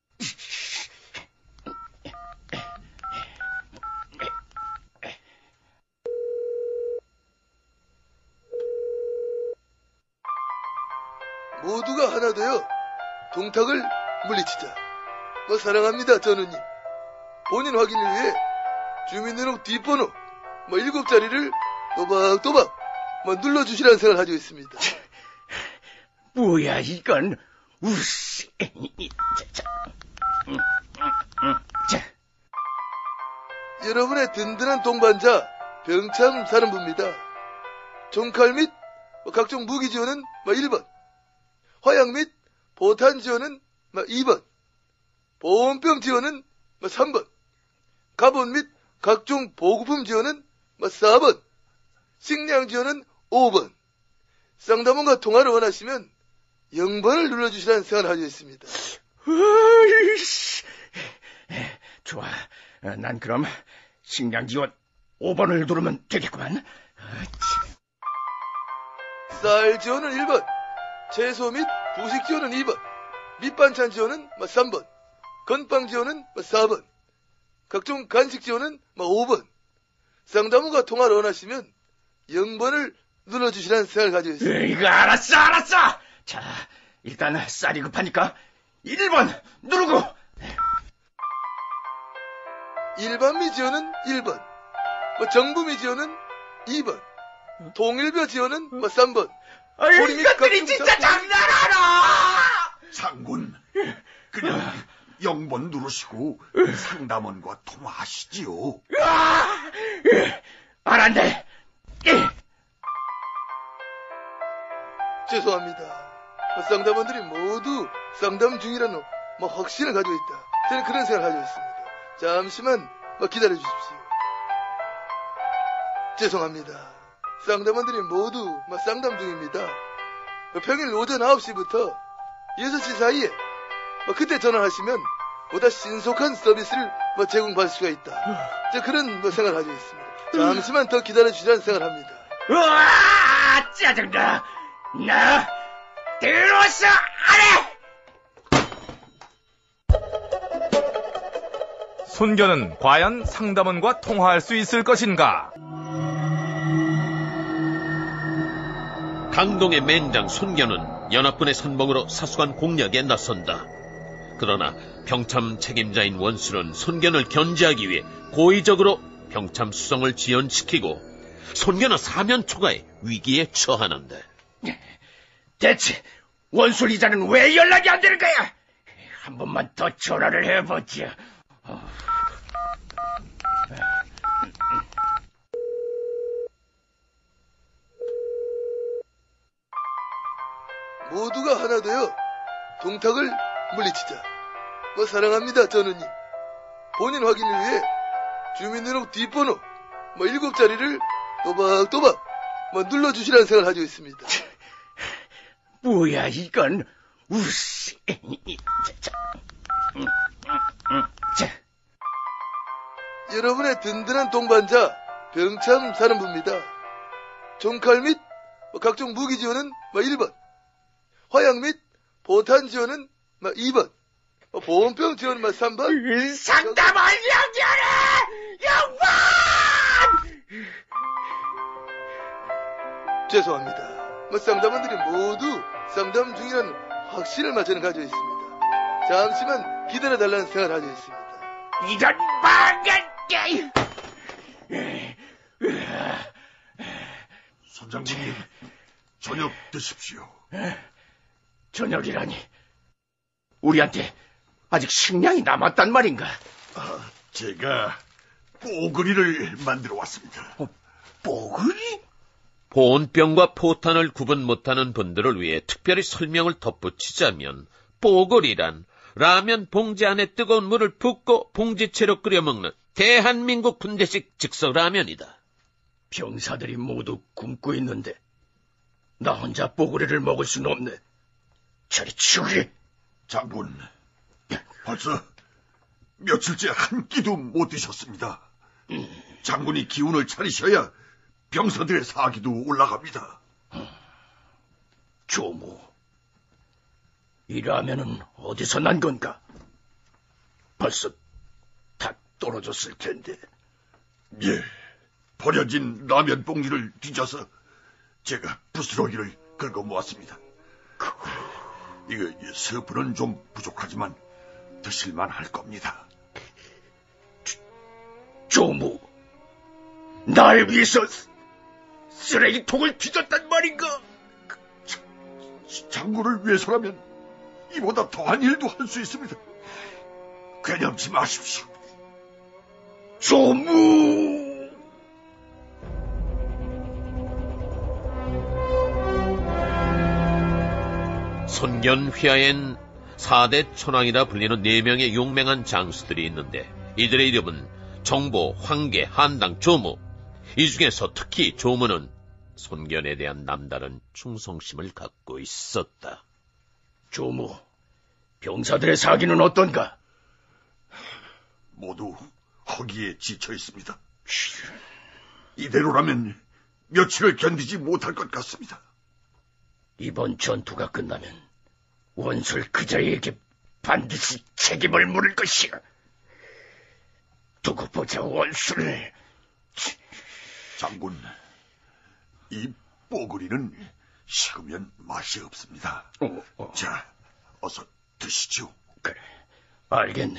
모두가 하나 되어 동탁을 물리치자. 사랑합니다, 전우님. 본인 확인을 위해 주민등록 뒷번호 7자리를 또박또박 눌러주시라는 생각을 가지고 있습니다. 뭐야 이건. 우씨. 여러분의 든든한 동반자 병참 사령부입니다. 종칼 및 각종 무기 지원은 1번, 화약 및 보탄 지원은 2번, 보온병 지원은 3번, 갑옷 및 각종 보급품 지원은 4번, 식량 지원은 5번, 쌍담원과 통화를 원하시면 0번을 눌러주시라는 생각을 가지고 있습니다. 좋아. 난 그럼 식량 지원 5번을 누르면 되겠구만. 쌀 지원은 1번, 채소 및 부식 지원은 2번, 밑반찬 지원은 3번, 건빵 지원은 4번, 각종 간식 지원은 5번, 쌍담원과 통화를 원하시면 0번을 눌러주시라는 생각을 가지고 있습니다. 이거 알았어. 자, 일단 쌀이 급하니까 1번 누르고. 일반미 지원은 1번, 정부미 지원은 2번, 통일벼 지원은 3번. 이것들이 진짜 장난하나! 장군, 그냥 0번 누르시고 상담원과 통화하시지요. 알았네. 죄송합니다. 쌍담원들이 모두 쌍담 중이라는 확신을 가지고 있다. 저는 그런 생각을 가지고 있습니다. 잠시만 기다려 주십시오. 죄송합니다. 쌍담원들이 모두 쌍담 중입니다. 평일 오전 9시부터 6시 사이에 그때 전화하시면 보다 신속한 서비스를 제공받을 수가 있다. 저 그런 생각을 가지고 있습니다. 잠시만 더 기다려 주시라는 생각을 합니다. 우와, 짜증나. 나 들어왔어. 안해. 손견은 과연 상담원과 통화할 수 있을 것인가? 강동의 맹장 손견은 연합군의 선봉으로 사수관 공략에 나선다. 그러나 병참 책임자인 원술은 손견을 견제하기 위해 고의적으로 병참수성을 지연시키고 손견은 사면 초과에 위기에 처하는데 대체 원술이자는 왜 연락이 안 되는 거야? 한 번만 더 전화를 해보자. 모두가 하나 되어 동탁을 물리치자. 사랑합니다, 전우님. 본인 확인을 위해 주민등록 뒷번호 7자리를 또박또박 눌러주시라는 생각을 가지고 있습니다. 뭐야 이건? 우씨. 여러분의 든든한 동반자 병참 사령부입니다. 총칼 및 각종 무기 지원은 1번, 화약 및 포탄 지원은 2번, 보온병 지원은 3번. 상담 알려줘라, 양반! 죄송합니다. 쌍담원들이 모두 쌍담 중이라는 확신을 저는 가지고 있습니다. 잠시만 기다려달라는 생각을 가지고 있습니다. 이런 망한 게! 선장님, 저녁 드십시오. 저녁이라니, 우리한테 아직 식량이 남았단 말인가? 제가 뽀글이를 만들어 왔습니다. 뽀글이? 보온병과 포탄을 구분 못하는 분들을 위해 특별히 설명을 덧붙이자면 뽀글이란 라면 봉지 안에 뜨거운 물을 붓고 봉지채로 끓여 먹는 대한민국 군대식 즉석 라면이다. 병사들이 모두 굶고 있는데 나 혼자 뽀글이를 먹을 수는 없네. 저리 치우게. 장군, 벌써 며칠째 한 끼도 못 드셨습니다. 장군이 기운을 차리셔야 병사들의 사기도 올라갑니다. 조무, 이 라면은 어디서 난 건가? 벌써 다 떨어졌을 텐데. 예, 버려진 라면 봉지를 뒤져서 제가 부스러기를 긁어 모았습니다. 이거 스프는 좀 부족하지만 드실만 할 겁니다. 조무, 날 위해서 쓰레기통을 뒤졌단 말인가? 장군을 위해서라면 이보다 더한 일도 할 수 있습니다. 괴념치 마십시오. 조무! 손견 휘하엔 4대 천왕이라 불리는 4명의 용맹한 장수들이 있는데 이들의 이름은 정보, 황계, 한당, 조무. 이 중에서 특히 조무는 손견에 대한 남다른 충성심을 갖고 있었다. 조무, 병사들의 사기는 어떤가? 모두 허기에 지쳐 있습니다. 이대로라면 며칠을 견디지 못할 것 같습니다. 이번 전투가 끝나면 원술 그자에게 반드시 책임을 물을 것이야. 두고 보자, 원술. 장군, 이 뽀글이는 식으면 맛이 없습니다. 자, 어서 드시죠. 그래, 알겠네.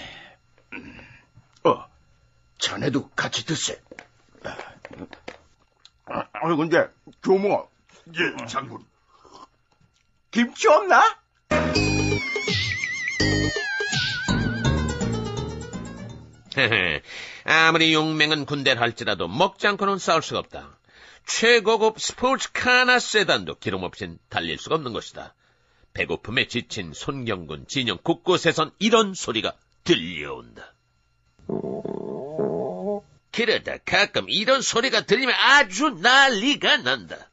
자네도 같이 드세. 근데 조무아. 예, 장군. 김치 없나? 아무리 용맹한 군대를 할지라도 먹지 않고는 싸울 수가 없다. 최고급 스포츠카나 세단도 기름 없인 달릴 수가 없는 것이다. 배고픔에 지친 손경군 진영 곳곳에선 이런 소리가 들려온다. 그러다 가끔 이런 소리가 들리면 아주 난리가 난다.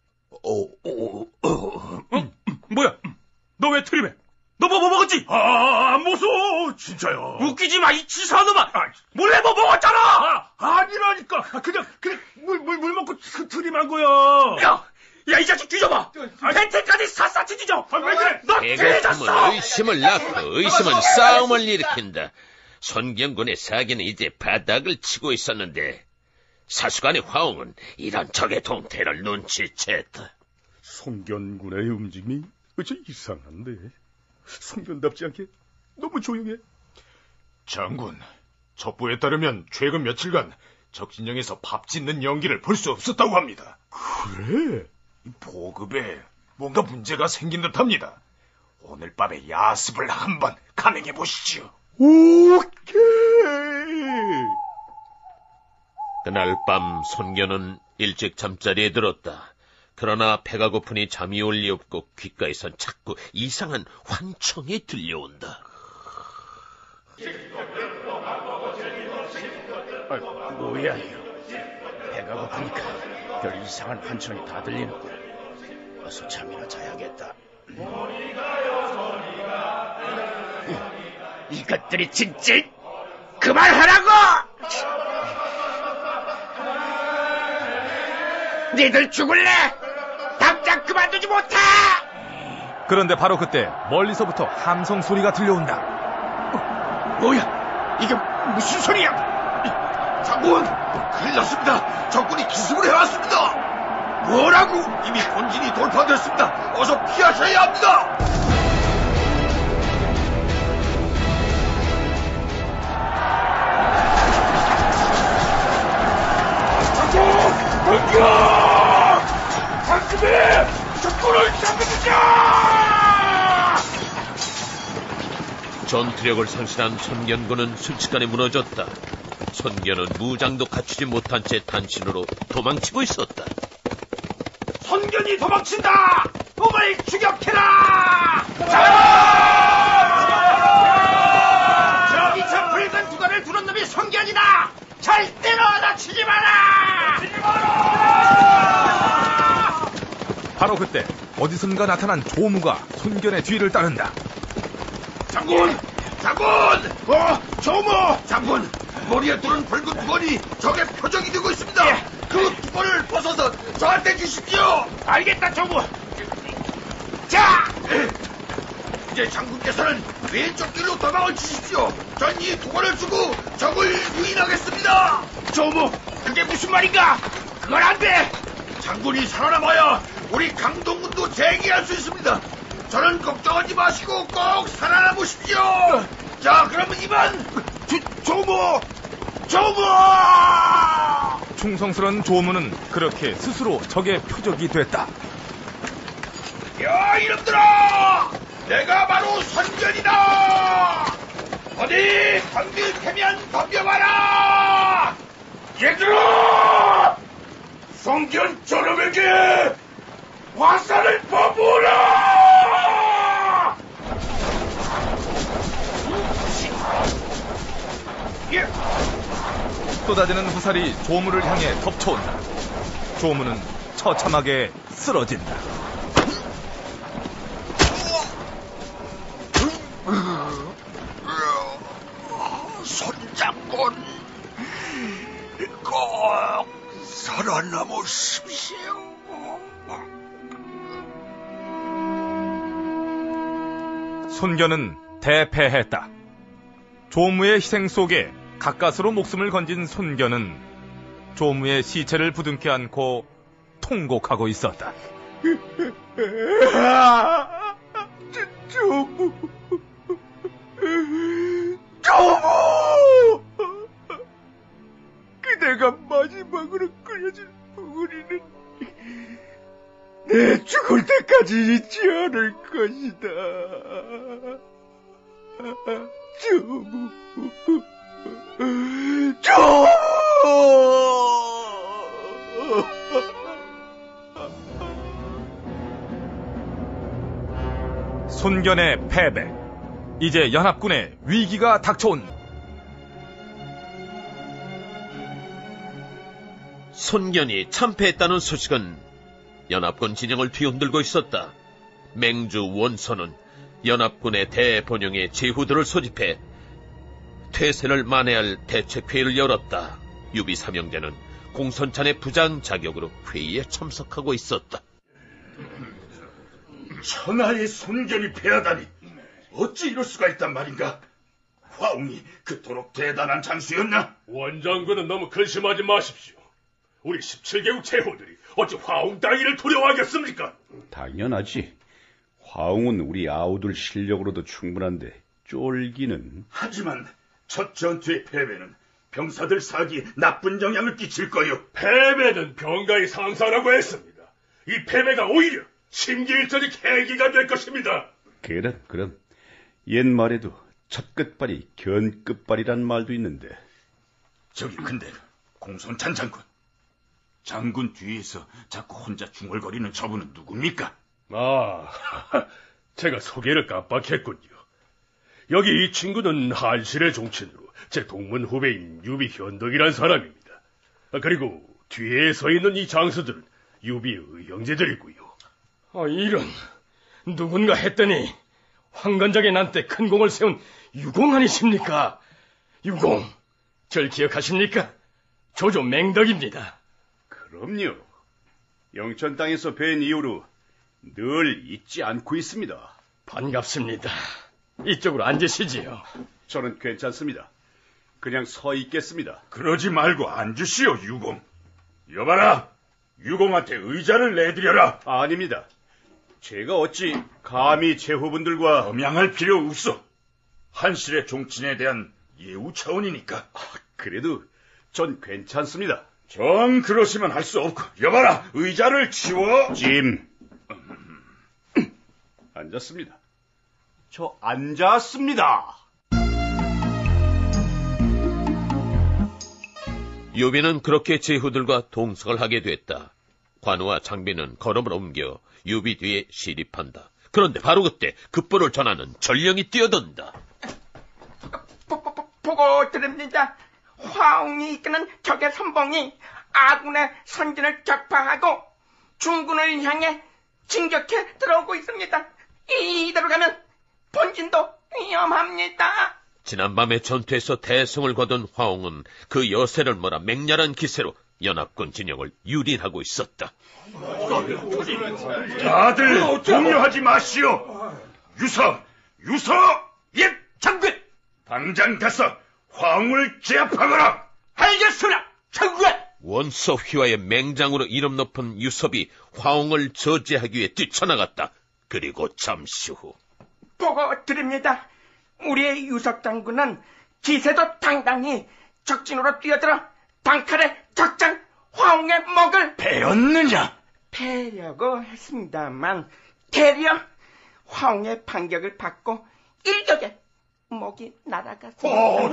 뭐야? 너 왜 트림해? 너 뭐 먹었지? 안 무서워, 진짜요. 웃기지 마, 이 치사한 놈아! 몰래 뭐 먹었잖아! 아니라니까. 그냥 물 먹고 트림한 거야. 야, 이 자식 뒤져봐! 팬테까지 샅샅이 뒤져! 왜 그래? 너 배고픔은 의심을 낳고 의심은 싸움을 일으킨다. 손경군의 사기는 이제 바닥을 치고 있었는데 사수관의 화웅은 이런 적의 동태를 눈치챘다. 손견군의 움직임이 좀 이상한데. 손견답지 않게 너무 조용해. 장군, 첩보에 따르면 최근 며칠간 적진영에서 밥 짓는 연기를 볼 수 없었다고 합니다. 그래? 보급에 뭔가 문제가 생긴 듯합니다. 오늘 밤에 야습을 한번 감행해 보시죠. 오케이. 그날 밤 손견은 일찍 잠자리에 들었다. 그러나 배가 고프니 잠이 올 리 없고 귓가에선 자꾸 이상한 환청이 들려온다. 뭐야 이거. 배가 고프니까 별 이상한 환청이 다 들리는군. 어서 잠이나 자야겠다. 이것들이 진짜 그만하라고! 니들 죽을래? 당장 그만두지 못해! 그런데 바로 그때 멀리서부터 함성 소리가 들려온다. 뭐야? 이게 무슨 소리야? 장군, 큰일 났습니다. 적군이 기습을 해왔습니다. 뭐라고? 이미 본진이 돌파됐습니다. 어서 피하셔야 합니다. 장군! 돌격! 장군이! 적군을 잡아주자! 전투력을 상실한 손견군은 순식간에 무너졌다. 손견은 무장도 갖추지 못한 채 단신으로 도망치고 있었다. 손견이 도망친다! 놈을 추격해라! 저기 저 붉은 두건을 두른 놈이 손견이다! 절대로 다치지 마라! 바로 그때 어디선가 나타난 조무가 손견의 뒤를 따른다. 장군! 장군! 조무! 장군! 머리에 뚫은 붉은 두건이 적의 표적이 되고 있습니다. 그 두건을 벗어서 저한테 주십시오. 알겠다, 조무. 자! 이제 장군께서는 왼쪽 길로 도망을 치십시오. 전 이 두건을 주고 적을 유인하겠습니다. 조무, 그게 무슨 말인가? 그건 안 돼. 장군이 살아남아야 우리 강동군도 재기할 수 있습니다. 저는 걱정하지 마시고 꼭 살아남으십시오. 자, 그러면 이만 조무! 충성스런 조무는 그렇게 스스로 적의 표적이 됐다. 야, 이놈들아! 내가 바로 손견이다! 어디 덤빌 테면 덤벼봐라! 얘들아! 손견 저놈에게 화살을 퍼부어라! 쏟아지는 화살이 조무를 향해 덮쳐온다. 조무는 처참하게 쓰러진다. 손장군, 꼭 살아남으십시오. 손견은 대패했다. 조무의 희생 속에 가까스로 목숨을 건진 손견은 조무의 시체를 부둥켜 안고 통곡하고 있었다. 조무! 그대가 마지막으로 끓여준 우리는 내 죽을 때까지 잊지 않을 것이다. 조무! 손견의 패배. 이제 연합군의 위기가 닥쳐온. 손견이 참패했다는 소식은 연합군 진영을 뒤흔들고 있었다. 맹주 원선은 연합군의 대본영의 제후들을 소집해 퇴세를 만회할 대책회의를 열었다. 유비 삼형제는 공선찬의 부장 자격으로 회의에 참석하고 있었다. 천하의 손견이 패하다니 어찌 이럴 수가 있단 말인가? 화웅이 그토록 대단한 장수였나? 원장군은 너무 근심하지 마십시오. 우리 17개국 제후들이 어찌 화웅 따위를 두려워하겠습니까? 당연하지. 화웅은 우리 아우들 실력으로도 충분한데 쫄기는. 하지만 첫 전투의 패배는 병사들 사기에 나쁜 영향을 끼칠 거요. 패배는 병가의 상사라고 했습니다. 이 패배가 오히려 심기일전의 계기가 될 것입니다. 그럼 옛말에도 첫 끝발이 견 끝발이란 말도 있는데. 저기 근데 공손찬 장군 뒤에서 자꾸 혼자 중얼거리는 저분은 누굽니까? 제가 소개를 깜빡했군요. 여기 이 친구는 한실의 종친으로 제 동문 후배인 유비 현덕이란 사람입니다. 그리고 뒤에 서 있는 이 장수들은 유비의 형제들이고요. 이런, 누군가 했더니 황건적의 난때 큰 공을 세운 유공 아니십니까? 유공, 절 기억하십니까? 조조 맹덕입니다. 그럼요. 영천 땅에서 뵌 이후로 늘 잊지 않고 있습니다. 반갑습니다. 이쪽으로 앉으시지요. 저는 괜찮습니다. 그냥 서 있겠습니다. 그러지 말고 앉으시오, 유공. 여봐라, 유공한테 의자를 내드려라. 아닙니다. 제가 어찌 감히 제 후분들과 범양할 필요 없어. 한실의 종친에 대한 예우 차원이니까. 그래도 전 괜찮습니다. 정 그러시면 할 수 없고. 여봐라, 의자를 치워. 짐. 앉았습니다. 저 앉았습니다. 유비는 그렇게 제후들과 동석을 하게 됐다. 관우와 장비는 걸음을 옮겨 유비 뒤에 시립한다. 그런데 바로 그때 급보를 전하는 전령이 뛰어든다. 보고 드립니다. 화웅이 이끄는 적의 선봉이 아군의 선진을 격파하고 중군을 향해 진격해 들어오고 있습니다. 이대로 가면 본진도 위험합니다. 지난밤의 전투에서 대성을 거둔 화웅은 그 여세를 몰아 맹렬한 기세로 연합군 진영을 유린하고 있었다. 다들 동요하지 마시오. 유서, 예, 장군. 당장 가서 화웅을 제압하거라. 알겠으나, 장군. 원서 휘하의 맹장으로 이름 높은 유섭이 화웅을 저지하기 위해 뛰쳐나갔다. 그리고 잠시 후 보고 드립니다. 우리의 유섭 장군은 기세도 당당히 적진으로 뛰어들어 단칼에 적장 화웅의 목을 베었느냐? 베려고 했습니다만 되려 화웅의 반격을 받고 일격에 목이 날아갔습니다.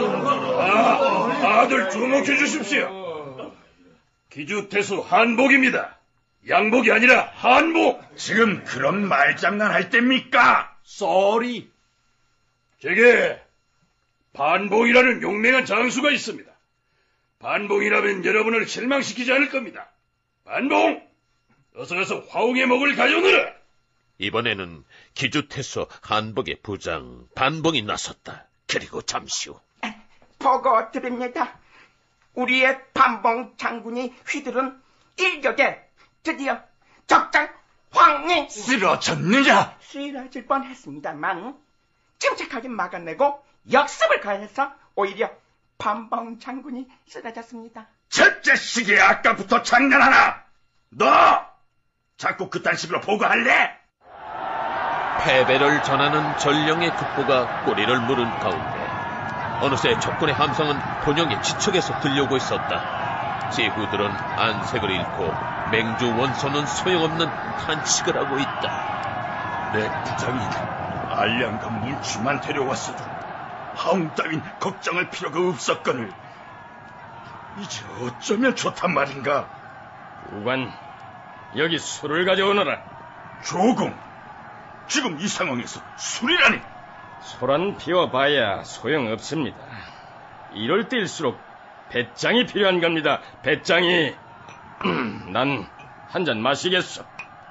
다들 주목해 주십시오. 기주태수 한복입니다. 양복이 아니라 한복. 지금 그런 말장난 할 때입니까? 쏘리. 제게 반봉이라는 용맹한 장수가 있습니다. 반봉이라면 여러분을 실망시키지 않을 겁니다. 반봉! 어서 가서 화웅의 목을 가져오너라. 이번에는 기주태수 한복의 부장 반봉이 나섰다. 그리고 잠시 후 보고 드립니다. 우리의 반봉 장군이 휘두른 일격에 드디어 적장 황이 쓰러졌느냐? 쓰러질 뻔했습니다만 침착하게 막아내고 역습을 가해서 오히려 반봉 장군이 쓰러졌습니다. 저 자식이 아까부터 장난하나? 너 자꾸 그딴 식으로 보고할래? 패배를 전하는 전령의 급보가 꼬리를 물은 가운데 어느새 적군의 함성은 본영의 지척에서 들려오고 있었다. 제후들은 안색을 잃고 맹주 원소는 소용없는 탄식을 하고 있다. 내 부장이 알량과 물추만 데려왔어도 화웅 따윈 걱정할 필요가 없었거늘. 이제 어쩌면 좋단 말인가? 우관, 여기 술을 가져오너라. 조공, 지금 이 상황에서 술이라니. 소란 피워봐야 소용없습니다. 이럴 때일수록 배짱이 필요한 겁니다. 배짱이. 난 한 잔 마시겠어.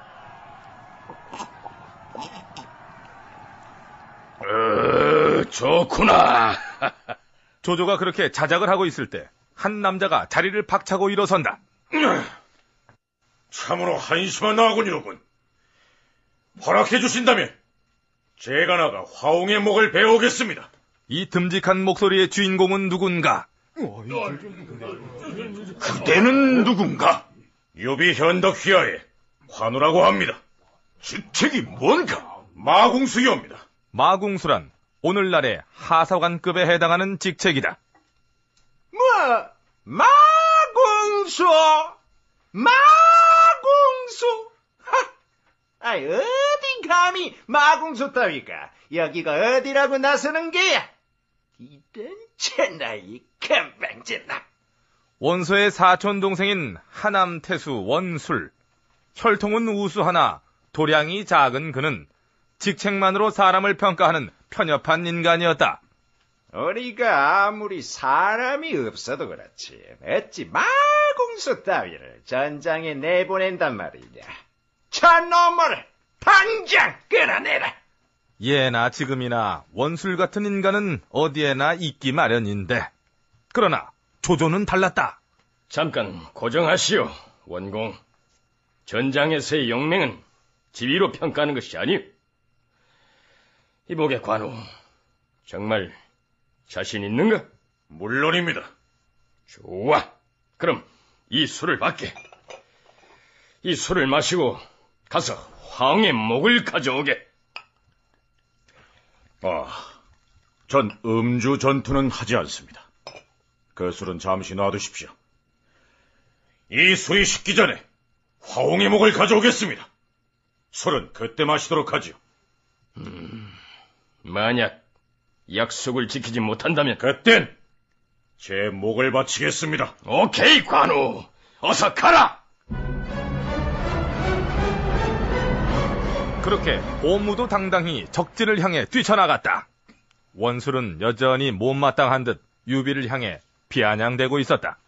좋구나. 조조가 그렇게 자작을 하고 있을 때 한 남자가 자리를 박차고 일어선다. 참으로 한심한 아군이로군. 허락해 주신다면 제가 나가 화웅의 목을 베어오겠습니다. 이 듬직한 목소리의 주인공은 누군가? 그대는 누군가? 유비 현덕 휘하의 관우라고 합니다. 직책이 뭔가? 마궁수요입니다. 마궁수란 오늘날의 하사관급에 해당하는 직책이다. 마궁수! 마궁수! 아이, 어디 감히 마궁수 따위가 여기가 어디라고 나서는 게야? 이런 천하이 건방진나. 원소의 사촌 동생인 하남태수 원술, 혈통은 우수하나 도량이 작은 그는 직책만으로 사람을 평가하는 편협한 인간이었다. 우리가 아무리 사람이 없어도 그렇지 어찌 마궁수 따위를 전장에 내보낸단 말이냐. 저놈을 당장 끌어내라. 예나 지금이나 원술 같은 인간은 어디에나 있기 마련인데, 그러나 조조는 달랐다. 잠깐 고정하시오, 원공. 전장에서의 영맹은 지위로 평가하는 것이 아니오. 이보게 관우, 정말 자신 있는가? 물론입니다. 좋아. 그럼 이 술을 받게. 이 술을 마시고 가서 황의 목을 가져오게. 전 음주 전투는 하지 않습니다. 그 술은 잠시 놔두십시오. 이 술이 식기 전에 화홍의 목을 가져오겠습니다. 술은 그때 마시도록 하지요. 만약 약속을 지키지 못한다면 그땐 제 목을 바치겠습니다. 오케이, 관우. 어서 가라. 그렇게 오무도 당당히 적진을 향해 뛰쳐나갔다. 원술은 여전히 못마땅한 듯 유비를 향해 비아냥대고 있었다.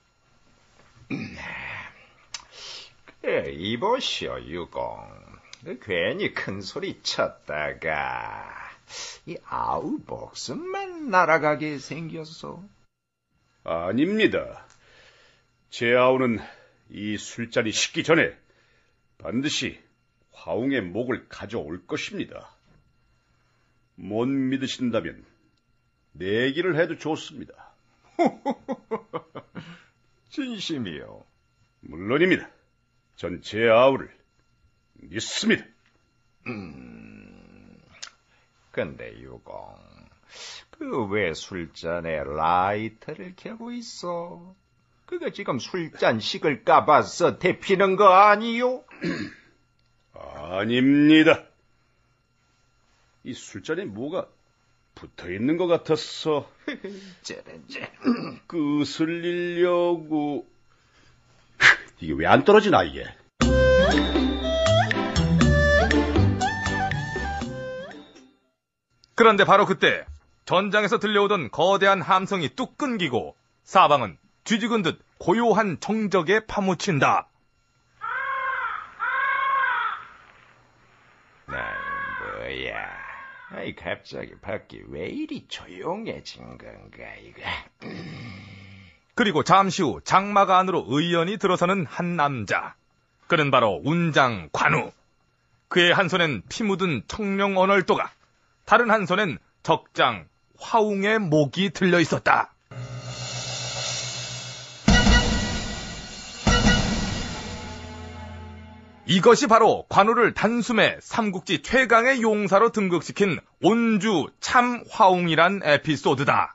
이보시오, 유공. 괜히 큰 소리 쳤다가 이 아우 목숨만 날아가게 생겼어. 아닙니다. 제 아우는 이 술잔이 식기 전에 반드시 화웅의 목을 가져올 것입니다. 못 믿으신다면 내기를 해도 좋습니다. 진심이요? 물론입니다. 전 제 아우를 믿습니다. 근데 유공, 그 왜 술잔에 라이터를 켜고 있어? 그거 지금 술잔 식을 까봐서 데피는 거 아니요? 아닙니다. 이 술잔에 뭐가 붙어있는 것 같아서 끄슬리려고. 이게 왜 안 떨어지나 이게. 그런데 바로 그때 전장에서 들려오던 거대한 함성이 뚝 끊기고 사방은 뒤죽은 듯 고요한 정적에 파묻힌다. 뭐야? 아이, 갑자기 밖이 왜 이리 조용해진 건가, 이거? 그리고 잠시 후 장막 안으로 의연히 들어서는 한 남자. 그는 바로 운장 관우. 그의 한 손엔 피 묻은 청룡 언얼도가, 다른 한 손엔 적장 화웅의 목이 들려 있었다. 이것이 바로 관우를 단숨에 삼국지 최강의 용사로 등극시킨 온주 참 화웅이란 에피소드다.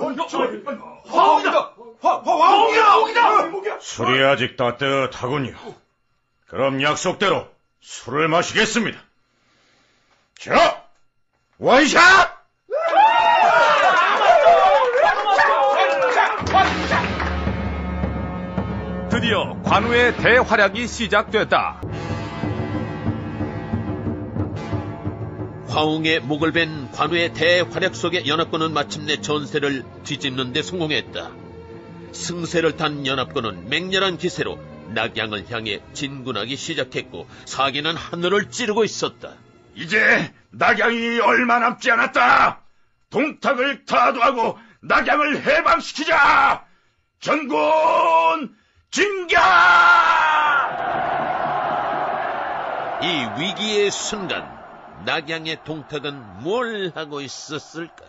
화웅이다! 화웅이다! 술이 아직 따뜻하군요. 그럼 약속대로 술을 마시겠습니다. 자, 원샷! 드디어 관우의 대활약이 시작됐다. 화웅의 목을 벤 관우의 대활약 속에 연합군은 마침내 전세를 뒤집는 데 성공했다. 승세를 탄 연합군은 맹렬한 기세로 낙양을 향해 진군하기 시작했고 사기는 하늘을 찌르고 있었다. 이제 낙양이 얼마 남지 않았다. 동탁을 타도하고 낙양을 해방시키자. 전군 진격! 이 위기의 순간 낙양의 동탁은 뭘 하고 있었을까?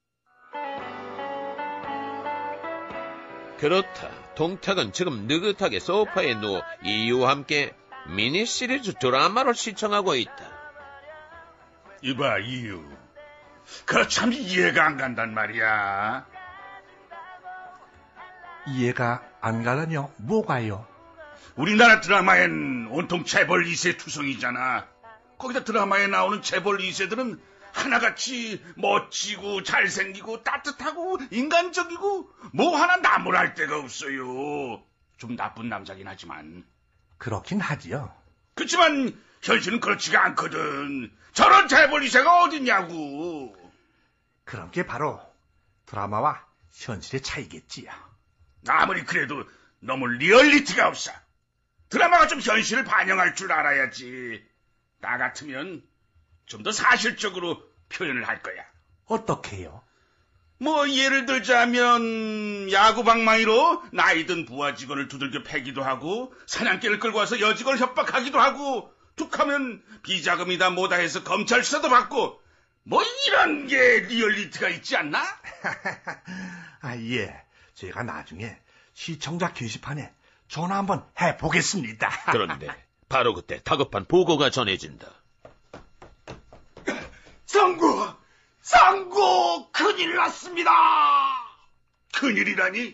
그렇다. 동탁은 지금 느긋하게 소파에 누워 이유와 함께 미니 시리즈 드라마를 시청하고 있다. 이봐, 이유. 그 참 이해가 안 간단 말이야. 이해가 안 가려뇨? 뭐가요? 우리나라 드라마엔 온통 재벌 2세 투성이잖아. 거기다 드라마에 나오는 재벌 2세들은 하나같이 멋지고 잘생기고 따뜻하고 인간적이고 뭐 하나 나무랄 데가 없어요. 좀 나쁜 남자긴 하지만. 그렇긴 하지요. 그렇지만 현실은 그렇지가 않거든. 저런 재벌 2세가 어딨냐고. 그런 게 바로 드라마와 현실의 차이겠지요. 아무리 그래도 너무 리얼리티가 없어. 드라마가 좀 현실을 반영할 줄 알아야지. 나 같으면 좀 더 사실적으로 표현을 할 거야. 어떻게요? 뭐 예를 들자면 야구 방망이로 나이든 부하 직원을 두들겨 패기도 하고 사냥개를 끌고 와서 여직원을 협박하기도 하고 툭하면 비자금이다 뭐다 해서 검찰 수사도 받고 뭐 이런 게 리얼리티가 있지 않나? 아, 예. 제가 나중에 시청자 게시판에 전화 한번 해보겠습니다. 그런데 바로 그때 다급한 보고가 전해진다. 상구, 큰일 났습니다. 큰일이라니?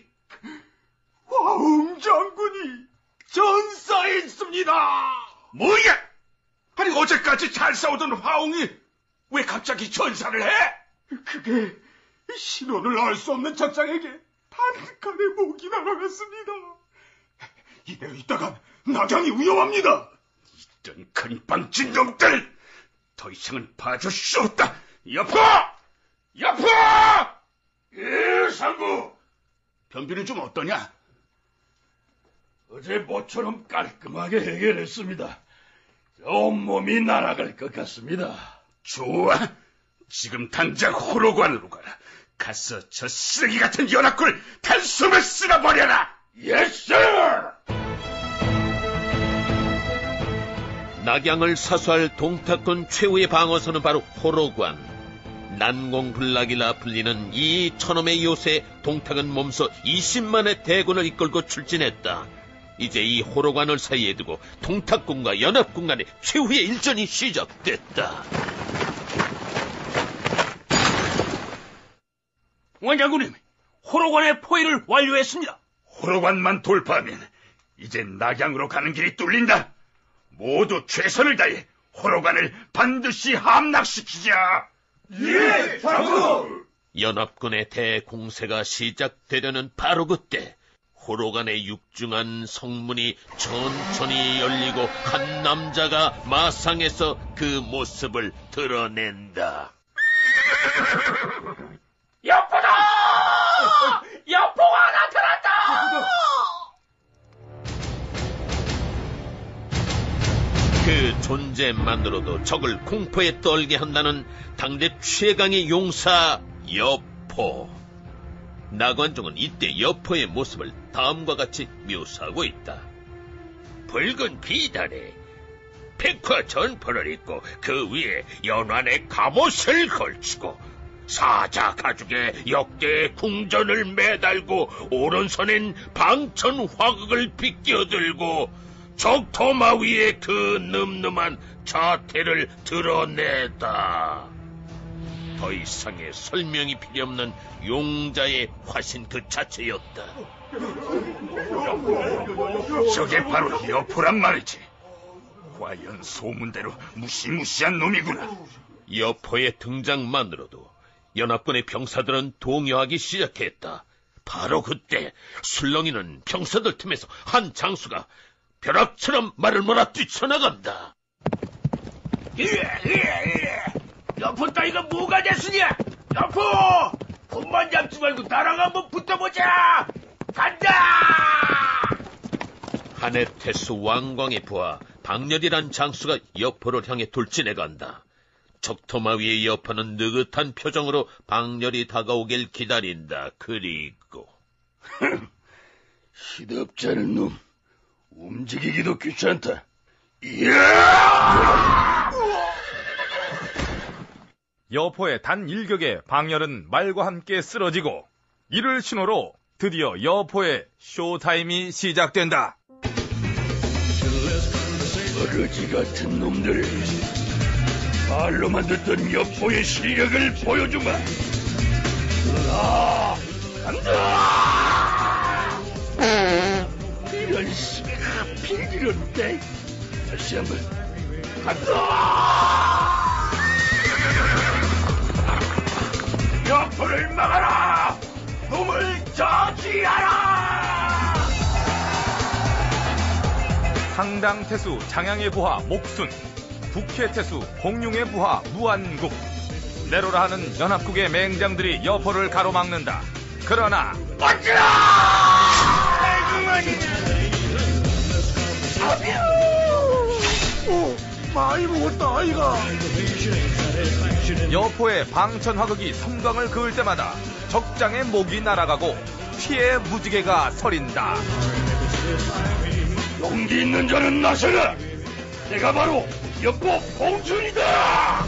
화웅 장군이 전사에 있습니다. 뭐야? 아니 어제까지 잘 싸우던 화웅이 왜 갑자기 전사를 해? 그게 신원을 알 수 없는 적장에게 단칸에 목이 날아갔습니다. 이대로 있다간 낙양이 위험합니다. 이런 근방진 놈들! 더 이상은 봐줄 수 없다. 여포! 예, 상구. 변비는 좀 어떠냐? 어제 모처럼 깔끔하게 해결했습니다. 온몸이 날아갈 것 같습니다. 좋아. 지금 당장 호로관으로 가라. 가서 저 쓰레기 같은 연합군을 단숨에 쓸어버려라. 예스! 낙양을 사수할 동탁군 최후의 방어선은 바로 호로관. 난공불락이라 불리는 이 천엄의 요새 동탁은 몸소 20만의 대군을 이끌고 출진했다. 이제 이 호로관을 사이에 두고 동탁군과 연합군 간의 최후의 일전이 시작됐다. 원장군님, 호로관의 포위를 완료했습니다. 호로관만 돌파하면 이제 낙양으로 가는 길이 뚫린다. 모두 최선을 다해 호로관을 반드시 함락시키자. 예, 장군! 연합군의 대공세가 시작되려는 바로 그때 호로관의 육중한 성문이 천천히 열리고 한 남자가 마상에서 그 모습을 드러낸다. 여포다! 여포가 나타났다! 그 존재만으로도 적을 공포에 떨게 한다는 당대 최강의 용사 여포. 나관종은 이때 여포의 모습을 다음과 같이 묘사하고 있다. 붉은 비단에 백화 전포를 입고 그 위에 연환의 갑옷을 걸치고 사자 가죽에 역대 궁전을 매달고 오른손엔 방천 화극을 비껴들고 적토마 위에 그 늠름한 자태를 드러내다. 더 이상의 설명이 필요 없는 용자의 화신 그 자체였다. 저게 바로 여포란 말이지. 과연 소문대로 무시무시한 놈이구나. 여포의 등장만으로도 연합군의 병사들은 동요하기 시작했다. 바로 그때 술렁이는 병사들 틈에서 한 장수가 벼락처럼 말을 몰아 뛰쳐나간다. 여포 따위가 뭐가 됐으냐? 여포! 손만 잡지 말고 나랑 한번 붙어보자! 간다! 하네테스 왕광의 부하 박렬이란 장수가 여포를 향해 돌진해간다. 적토마 위의 여포는 느긋한 표정으로 박렬이 다가오길 기다린다. 그리고 시덥잖은 놈, 움직이기도 귀찮다. 이야! 여포의 단 일격에 박렬은 말과 함께 쓰러지고 이를 신호로 드디어 여포의 쇼타임이 시작된다. 버러지 같은 놈들, 말로만 듣던 여포의 실력을 보여주마. 간다! 이런 시비가 빌리는데. 다시 한번 간다. 여포를 막아라. 놈을 저지하라. 상당태수 장양의 부하 목순, 북해태수 공룡의 부하 무안국, 내로라 하는 연합국의 맹장들이 여포를 가로막는다. 그러나 많이 먹었다 아이가. 여포의 방천화극이 섬광을 그을 때마다 적장의 목이 날아가고 피의 무지개가 서린다. 용기 있는 자는 나서라. 내가 바로 여포 봉준이다.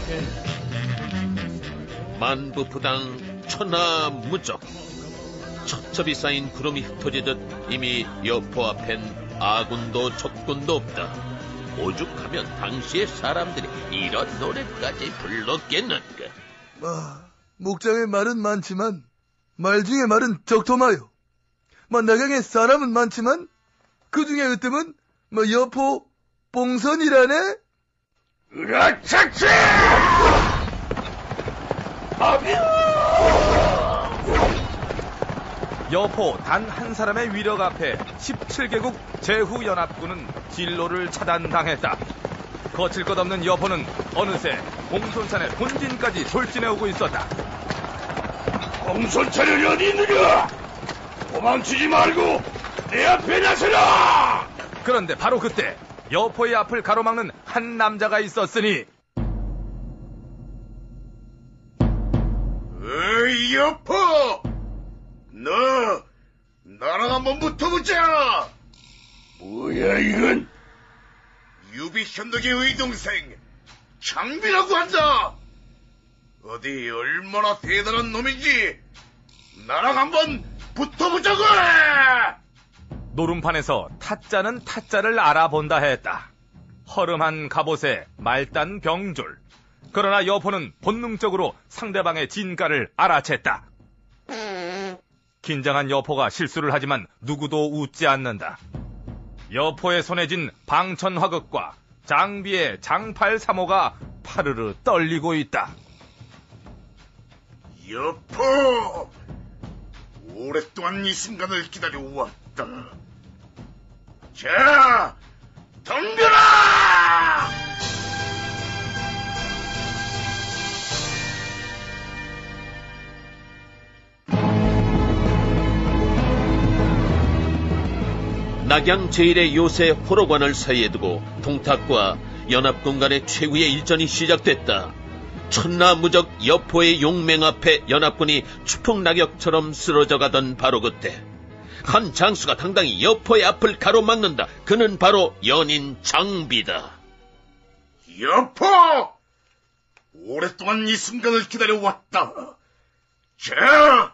만부부당 천하무적. 첩첩이 쌓인 구름이 흩어지듯 이미 여포 앞엔 아군도 적군도 없다. 오죽하면 당시의 사람들이 이런 노래까지 불렀겠는가. 목장에 말은 많지만 말 중에 말은 적토마요. 낙양에 사람은 많지만 그 중에 으뜸은 여포 봉선이라네. 으라차차! 여포 단 한 사람의 위력 앞에 17개국 제후연합군은 진로를 차단당했다. 거칠 것 없는 여포는 어느새 공손산의 본진까지 돌진해오고 있었다. 공손차련이 어디 있느냐? 도망치지 말고 내 앞에 나서라! 그런데 바로 그때 여포의 앞을 가로막는 한 남자가 있었으니. 어이 여포! 너 나랑 한번 붙어보자. 뭐야 이건? 유비 현덕의 의동생 장비라고 한다. 어디 얼마나 대단한 놈인지 나랑 한번 붙어보자고 해. 노름판에서 타짜는 타짜를 알아본다 했다. 허름한 갑옷에 말단 병졸. 그러나 여포는 본능적으로 상대방의 진가를 알아챘다. 긴장한 여포가 실수를 하지만 누구도 웃지 않는다. 여포의 손에 쥔 방천화극과 장비의 장팔 3호가 파르르 떨리고 있다. 여포! 오랫동안 이 순간을 기다려왔다. 자, 덤벼라! 낙양 제1의 요새 호로관을 사이에 두고 동탁과 연합군 간의 최후의 일전이 시작됐다. 천하무적 여포의 용맹 앞에 연합군이 추풍낙엽처럼 쓰러져가던 바로 그때 한 장수가 당당히 여포의 앞을 가로막는다. 그는 바로 연인 장비다. 여포! 오랫동안 이 순간을 기다려왔다. 자,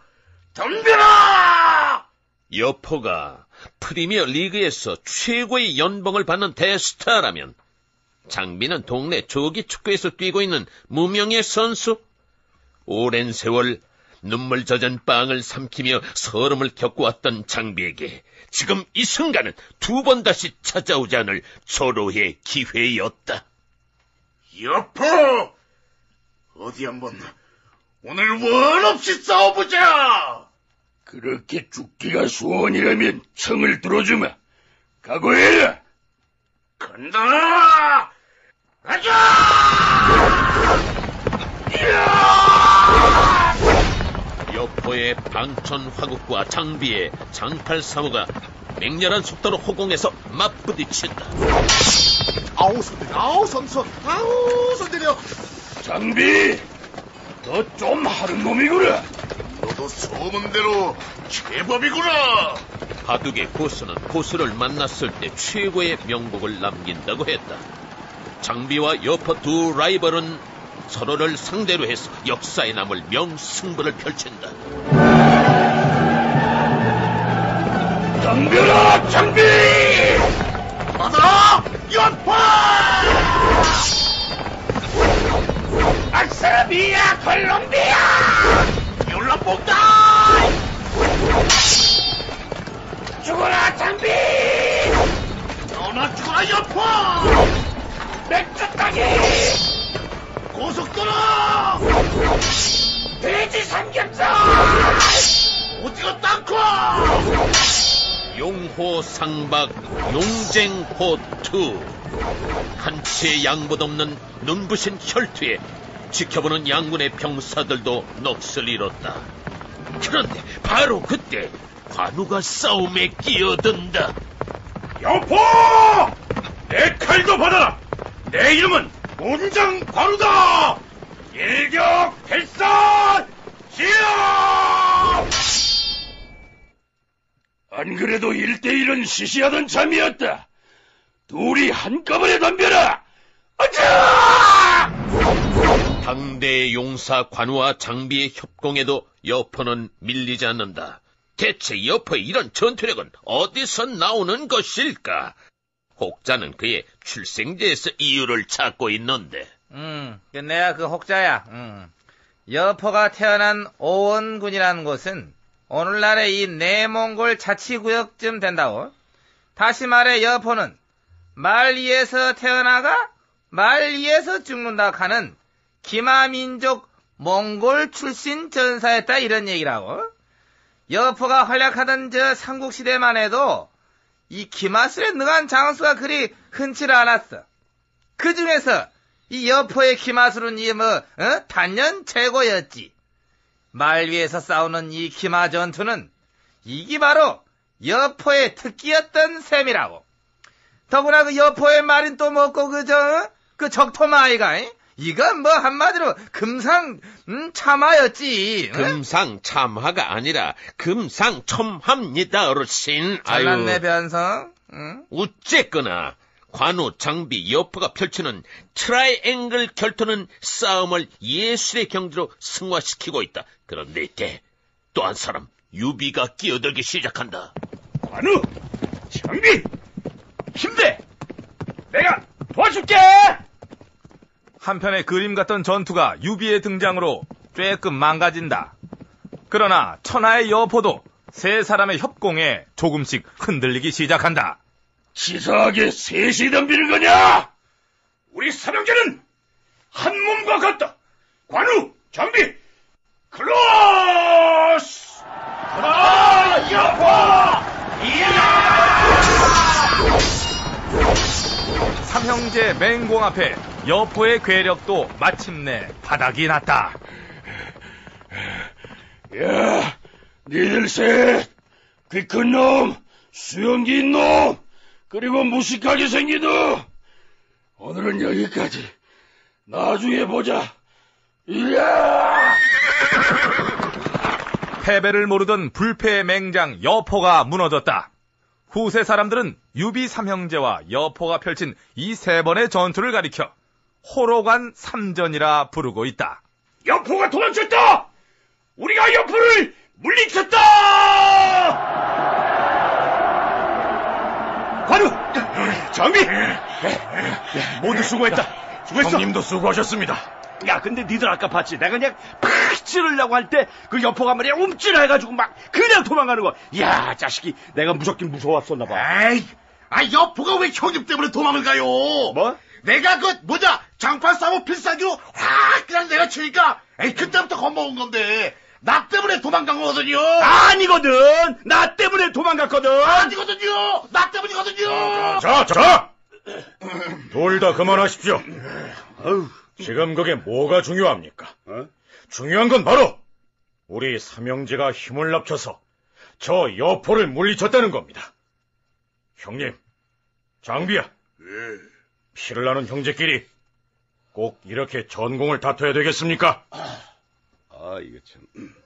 덤벼라! 여포가 프리미어 리그에서 최고의 연봉을 받는 대스타라면 장비는 동네 조기 축구에서 뛰고 있는 무명의 선수. 오랜 세월 눈물 젖은 빵을 삼키며 서름을 겪어왔던 장비에게 지금 이 순간은 두 번 다시 찾아오지 않을 절호의 기회였다. 여포! 어디 한번 오늘 원 없이 싸워보자! 그렇게 죽기가 소원이라면 청을 들어주마. 각오해라. 간다! 가자! 여포의 방천화국과 장비의 장팔 3호가 맹렬한 속도로 호공에서 맞부딪힌다. 아우 손 때려, 아우 손 아우 손 때려. 장비, 너 좀 하는 놈이구나. 너도 소문대로 제법이구나. 바둑의 고수는 고수를 만났을 때 최고의 명복을 남긴다고 했다. 장비와 여포 두 라이벌은 서로를 상대로 해서 역사에 남을 명승부를 펼친다. 덤벼라 장비! 받아! 여포! 아싸비야 콜롬비아! 연락봉다! 죽어라 장비! 너나 죽어라 여포! 맥주 따기! 고속도로! 돼지 삼겹살! 오징어 땅콩! 용호 상박 용쟁호 투. 한치의 양보 없는 눈부신 혈투에 지켜보는 양군의 병사들도 넋을 잃었다. 그런데 바로 그때 관우가 싸움에 끼어든다. 여포! 내 칼도 받아라! 내 이름은 문장 관우다! 일격 필살! 시야! 안 그래도 1대1은 시시하던 참이었다. 둘이 한꺼번에 덤벼라! 아차! 당대의 용사 관우와 장비의 협공에도 여포는 밀리지 않는다. 대체 여포의 이런 전투력은 어디서 나오는 것일까? 혹자는 그의 출생지에서 이유를 찾고 있는데. 내가 그 혹자야. 여포가 태어난 오원군이라는 곳은 오늘날의 이 내몽골 자치구역쯤 된다고. 다시 말해 여포는 말 위에서 태어나가 말 위에서 죽는다 하는 기마민족 몽골 출신 전사였다 이런 얘기라고. 여포가 활약하던 저 삼국시대만 해도 이 기마술에 능한 장수가 그리 흔치 않았어. 그 중에서 이 여포의 기마술은 단연 최고였지. 말 위에서 싸우는 이 기마 전투는 이게 바로 여포의 특기였던 셈이라고. 더구나 그 여포의 말인 또 먹고 그 적토마이가 이건 뭐 한마디로 금상참하였지. 금상참하가 아니라 금상첨합니다 어르신. 잘났네 변성. 어쨌거나 관우 장비 여포가 펼치는 트라이앵글 결투는 싸움을 예술의 경지로 승화시키고 있다. 그런데 이때 또 한 사람 유비가 끼어들기 시작한다. 관우 장비 힘내! 내가 도와줄게! 한편의 그림 같던 전투가 유비의 등장으로 쬐끔 망가진다. 그러나 천하의 여포도 세 사람의 협공에 조금씩 흔들리기 시작한다. 치사하게 셋이 덤비는 거냐? 우리 삼형제는 한 몸과 같다. 관우, 장비, 클로스! 하나, 여포! 이야! 삼형제 맹공 앞에 여포의 괴력도 마침내 바닥이 났다. 야, 니들 셋, 그 큰 놈, 수염기 인 놈, 그리고 무식하게 생긴 놈, 오늘은 여기까지. 나중에 보자. 이야! 패배를 모르던 불패의 맹장 여포가 무너졌다. 후세 사람들은 유비 삼형제와 여포가 펼친 이 세 번의 전투를 가리켜 호로관 삼전이라 부르고 있다. 여포가 도망쳤다! 우리가 여포를 물리쳤다! 관우! 장비! 모두 수고했다. 수고했어. 형님도 수고하셨습니다. 야, 근데 니들 아까 봤지? 내가 그냥 팍 찌르려고 할 때 그 여포가 말이야 움찔해가지고 막 그냥 도망가는 거. 야, 자식이 내가 무섭긴 무서웠었나 봐. 에이, 여포가 왜 형님 때문에 도망을 가요? 뭐? 내가 장판 싸고 필살기로 확 그냥 내려치니까 그때부터 겁먹은 건데 나 때문에 도망간 거거든요. 아니거든. 나 때문에 도망갔거든. 아니거든요. 나 때문이거든요. 자! 둘 다 그만하십시오. 지금 그게 뭐가 중요합니까? 중요한 건 바로 우리 삼형제가 힘을 합쳐서 저 여포를 물리쳤다는 겁니다. 형님, 장비야. 피를 나는 형제끼리 꼭 이렇게 전공을 다퉈야 되겠습니까? 이거 참.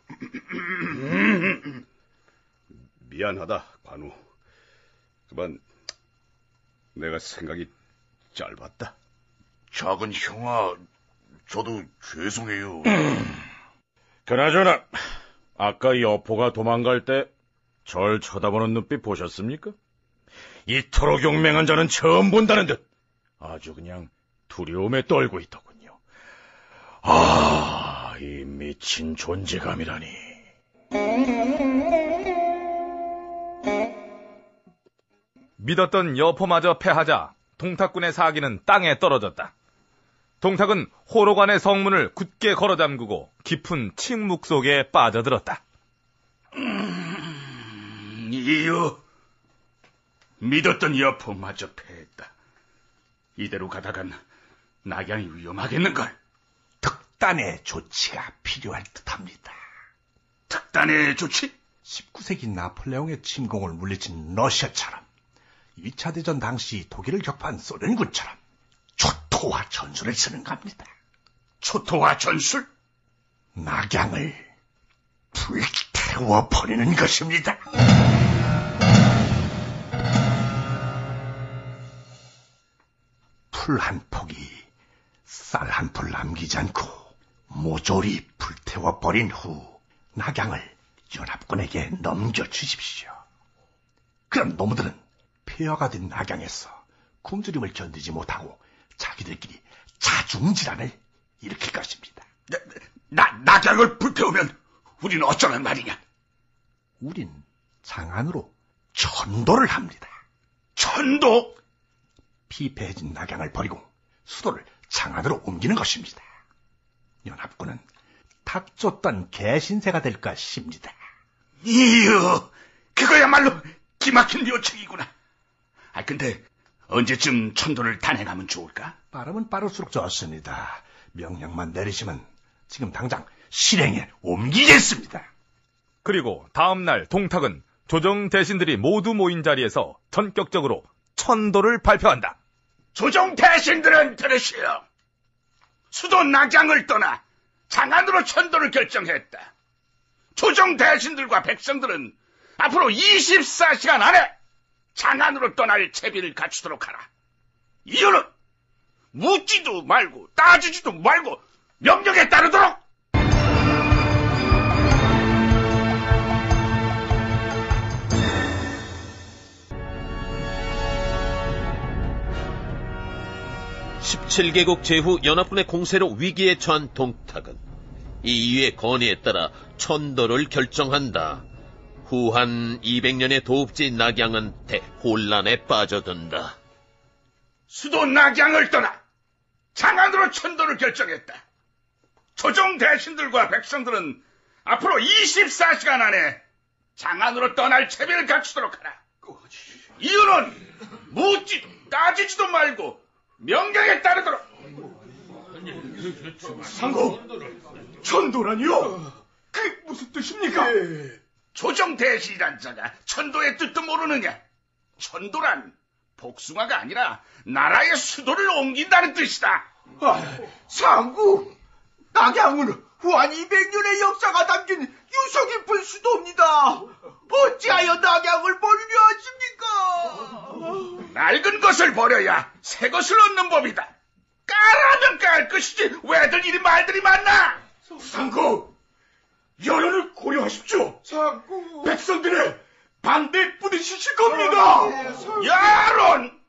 미안하다, 관우. 그만 내가 생각이 짧았다. 작은 형아, 저도 죄송해요. 그나저나 아까 여포가 도망갈 때 절 쳐다보는 눈빛 보셨습니까? 이토록 용맹한 자는 처음 본다는 듯 아주 그냥 두려움에 떨고 있더군요. 이 미친 존재감이라니. 믿었던 여포마저 패하자 동탁군의 사기는 땅에 떨어졌다. 동탁은 호로관의 성문을 굳게 걸어 잠그고 깊은 침묵 속에 빠져들었다. 이유, 믿었던 여포마저 패했다. 이대로 가다간 낙양이 위험하겠는걸. 특단의 조치가 필요할 듯합니다. 특단의 조치? 19세기 나폴레옹의 침공을 물리친 러시아처럼 2차 대전 당시 독일을 격파한 소련군처럼 초토화 전술을 쓰는 겁니다. 초토화 전술? 낙양을 불태워버리는 것입니다. 풀 한 폭이 쌀 한 풀 남기지 않고 모조리 불태워버린 후 낙양을 연합군에게 넘겨주십시오. 그럼 놈들은 폐허가 된 낙양에서 굶주림을 견디지 못하고 자기들끼리 자중질환을 일으킬 것입니다. 낙양을 불태우면 우리는 어쩌란 말이냐? 우린 장안으로 천도를 합니다. 천도? 피폐해진 낙양을 버리고 수도를 장안으로 옮기는 것입니다. 연합군은 탁 쫓던 개신세가 될 것입니다. 이유, 그거야말로 기막힌 묘책이구나. 근데 언제쯤 천도를 단행하면 좋을까? 빠르면 빠를수록 좋습니다. 명령만 내리시면 지금 당장 실행에 옮기겠습니다. 그리고 다음 날 동탁은 조정 대신들이 모두 모인 자리에서 전격적으로 천도를 발표한다. 조정 대신들은 들으시오. 수도 낙양을 떠나 장안으로 천도를 결정했다. 조정 대신들과 백성들은 앞으로 24시간 안에 장안으로 떠날 채비를 갖추도록 하라. 이유는 묻지도 말고 따지지도 말고 명령에 따르도록. (17개국) 제후 연합군의 공세로 위기에 처한 동탁은 이유의 건의에 따라 천도를 결정한다. 후한 200년의 도읍지 낙양은 대혼란에 빠져든다. 수도 낙양을 떠나 장안으로 천도를 결정했다. 조정 대신들과 백성들은 앞으로 24시간 안에 장안으로 떠날 채비를 갖추도록 하라. 이유는 묻지도 따지지도 말고 명령에 따르도록. 상고, 천도라니요? 그게 무슨 뜻입니까? 조정 대신이란 자가 천도의 뜻도 모르느냐? 천도란 복숭아가 아니라 나라의 수도를 옮긴다는 뜻이다. 상구, 낙양은 후한 200년의 역사가 담긴 유서 깊은 수도입니다. 어찌하여 낙양을 버리려 하십니까? 낡은 것을 버려야 새 것을 얻는 법이다. 까라면 깔 것이지 왜들 이리 말들이 많나? 상구, 여론을 고려하십시오. 상구, 백성들의 반대 부딪히실 겁니다. 여론!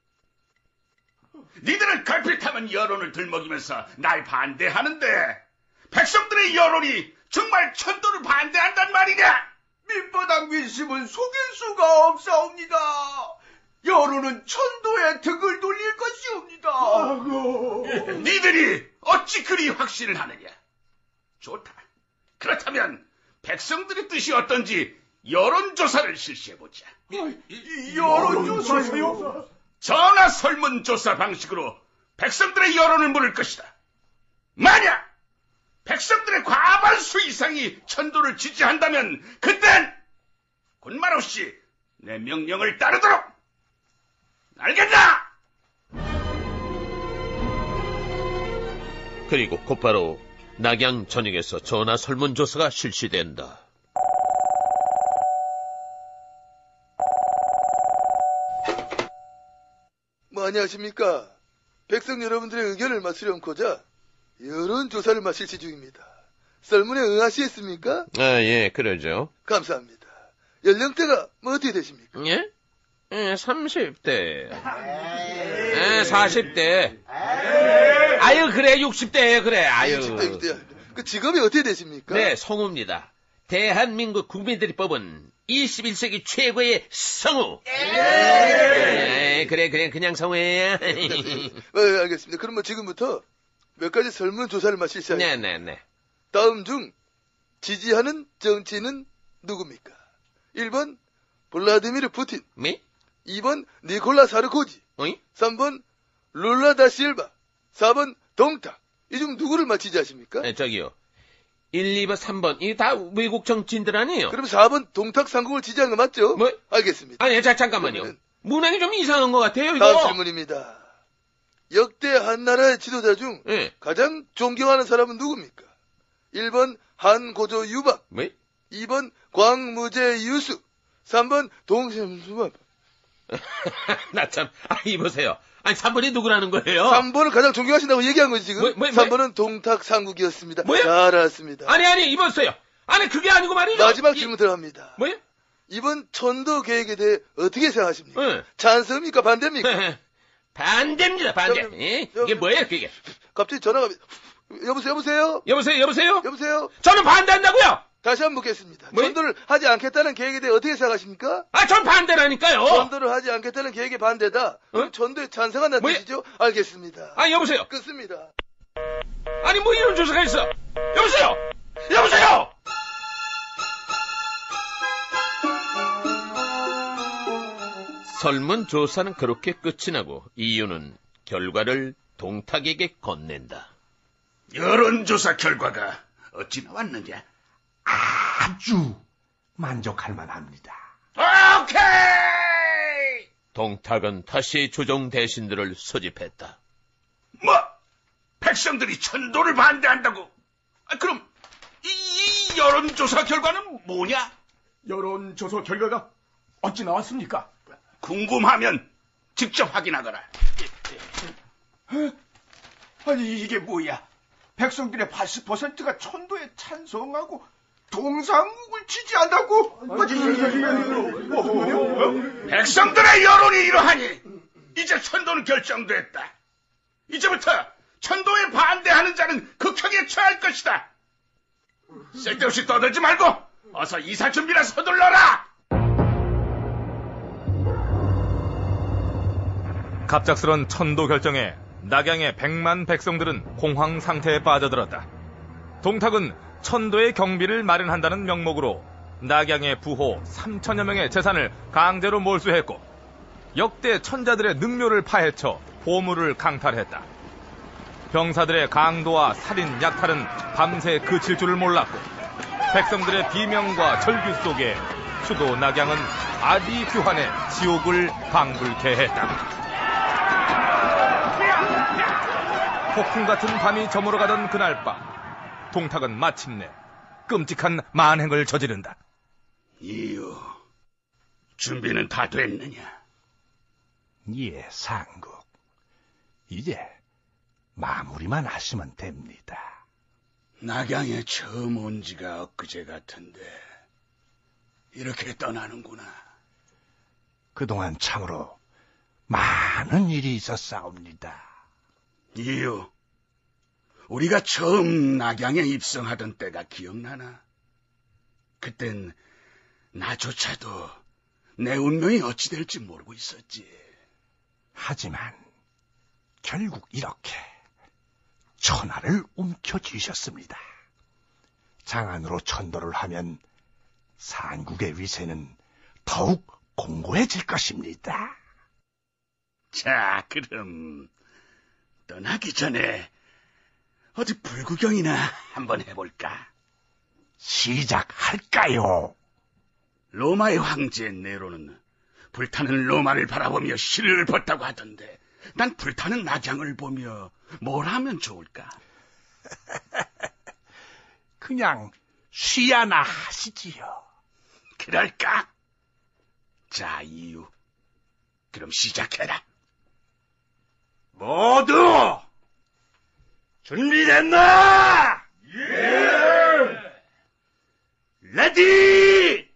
니들은 걸핏하면 여론을 들먹이면서 날 반대하는데 백성들의 여론이 정말 천도를 반대한단 말이냐? 밑바닥 민심은 속일 수가 없사옵니다. 여론은 천도에 등을 돌릴 것이옵니다. 니들이 어찌 그리 확신을 하느냐? 좋다. 그렇다면 백성들의 뜻이 어떤지 여론조사를 실시해보자. 여론조사요? 전화 설문조사 방식으로 백성들의 여론을 물을 것이다. 만약 백성들의 과반수 이상이 천도를 지지한다면 그땐 군말 없이 내 명령을 따르도록. 알겠나? 그리고 곧바로 낙양 전역에서 전화 설문조사가 실시된다. 안녕하십니까. 백성 여러분들의 의견을 맞추려고자 여론조사를 실시 중입니다. 설문에 응하시겠습니까? 예, 그러죠. 감사합니다. 연령대가 어떻게 되십니까? 예? 30대. 40대. 아유, 그래, 60대예요, 그래, 아유. 60대. 그 직업이 어떻게 되십니까? 네, 성우입니다. 대한민국 국민들이 뽑은 21세기 최고의 성우. 그래, 그냥 성우야. 알겠습니다. 그럼 지금부터 몇 가지 설문조사를 마칠 시작입니다. 네네네. 다음 중 지지하는 정치인은 누굽니까? 1번 블라디미르 푸틴. 네? 2번 니콜라 사르코지. 어이? 3번 룰라 다 실바. 4번 동탁. 이 중 누구를 지지하십니까? 저기요. 1, 2번, 3번. 이게 다 외국 정치인들 아니에요? 그럼 4번 동탁 상국을 지지한 거 맞죠? 뭐? 알겠습니다. 아니, 잠깐만요. 문항이 좀 이상한 것 같아요, 이거. 다음 질문입니다. 역대 한나라의 지도자 중 가장 존경하는 사람은 누굽니까? 1번 한고조 유박. 뭐? 2번 광무제 유수. 3번 동심수만. 나 참, 이보세요. 아니, 3번이 누구라는 거예요? 3번을 가장 존경하신다고 얘기한 거지, 지금. 3번은 동탁 상국이었습니다. 뭐야? 잘 알았습니다. 아니, 이보세요. 아니, 그게 아니고 말이죠. 마지막 질문 들어갑니다. 뭐야? 이번 천도 계획에 대해 어떻게 생각하십니까? 찬성입니까? 반대입니까? 반대입니다, 반대. 이게 뭐예요, 그게? 갑자기 전화가, 여보세요? 여보세요? 저는 반대한다고요! 다시 한번 묻겠습니다. 전도를 하지 않겠다는 계획에 대해 어떻게 생각하십니까? 전 반대라니까요! 전도를 하지 않겠다는 계획에 반대다? 그럼 전도에 찬성한다는 뜻이죠? 알겠습니다. 여보세요? 끊습니다. 아니, 뭐 이런 조사가 있어? 여보세요! 설문조사는 그렇게 끝이 나고 이유는 결과를 동탁에게 건넨다. 여론조사 결과가 어찌 나왔느냐? 아주 만족할 만합니다. 오케이! 동탁은 다시 조정 대신들을 소집했다. 백성들이 천도를 반대한다고? 그럼 이 여론조사 결과는 뭐냐? 여론조사 결과가 어찌 나왔습니까? 궁금하면 직접 확인하거라. 아니 이게 뭐야? 백성들의 80%가 천도에 찬성하고 동상국을 지지한다고? 백성들의 여론이 이러하니 이제 천도는 결정됐다. 이제부터 천도에 반대하는 자는 극형에 처할 것이다. 쓸데없이 떠들지 말고 어서 이사 준비나 서둘러라. 갑작스런 천도 결정에 낙양의 100만 백성들은 공황 상태에 빠져들었다. 동탁은 천도의 경비를 마련한다는 명목으로 낙양의 부호 3천여 명의 재산을 강제로 몰수했고 역대 천자들의 능묘를 파헤쳐 보물을 강탈했다. 병사들의 강도와 살인, 약탈은 밤새 그칠 줄을 몰랐고 백성들의 비명과 절규 속에 수도 낙양은 아디규환의 지옥을 방불케 했다. 폭풍 같은 밤이 저물어가던 그날 밤, 동탁은 마침내 끔찍한 만행을 저지른다. 이유, 준비는 다 됐느냐? 예, 상국. 이제 마무리만 하시면 됩니다. 낙양에 처음 온 지가 엊그제 같은데 이렇게 떠나는구나. 그동안 참으로 많은 일이 있었사옵니다. 이유, 우리가 처음 낙양에 입성하던 때가 기억나나? 그땐 나조차도 내 운명이 어찌 될지 모르고 있었지. 하지만 결국 이렇게 천하를 움켜쥐셨습니다. 장안으로 천도를 하면 산국의 위세는 더욱 공고해질 것입니다. 자, 그럼 떠나기 전에 어디 불구경이나 한번 해볼까? 시작할까요? 로마의 황제 네로는 불타는 로마를 바라보며 시를 벗다고 하던데 난 불타는 낙양을 보며 뭘 하면 좋을까? 그냥 쉬야나 하시지요. 그럴까? 자, 이유. 그럼 시작해라. 모두 준비됐나? 예! 레디!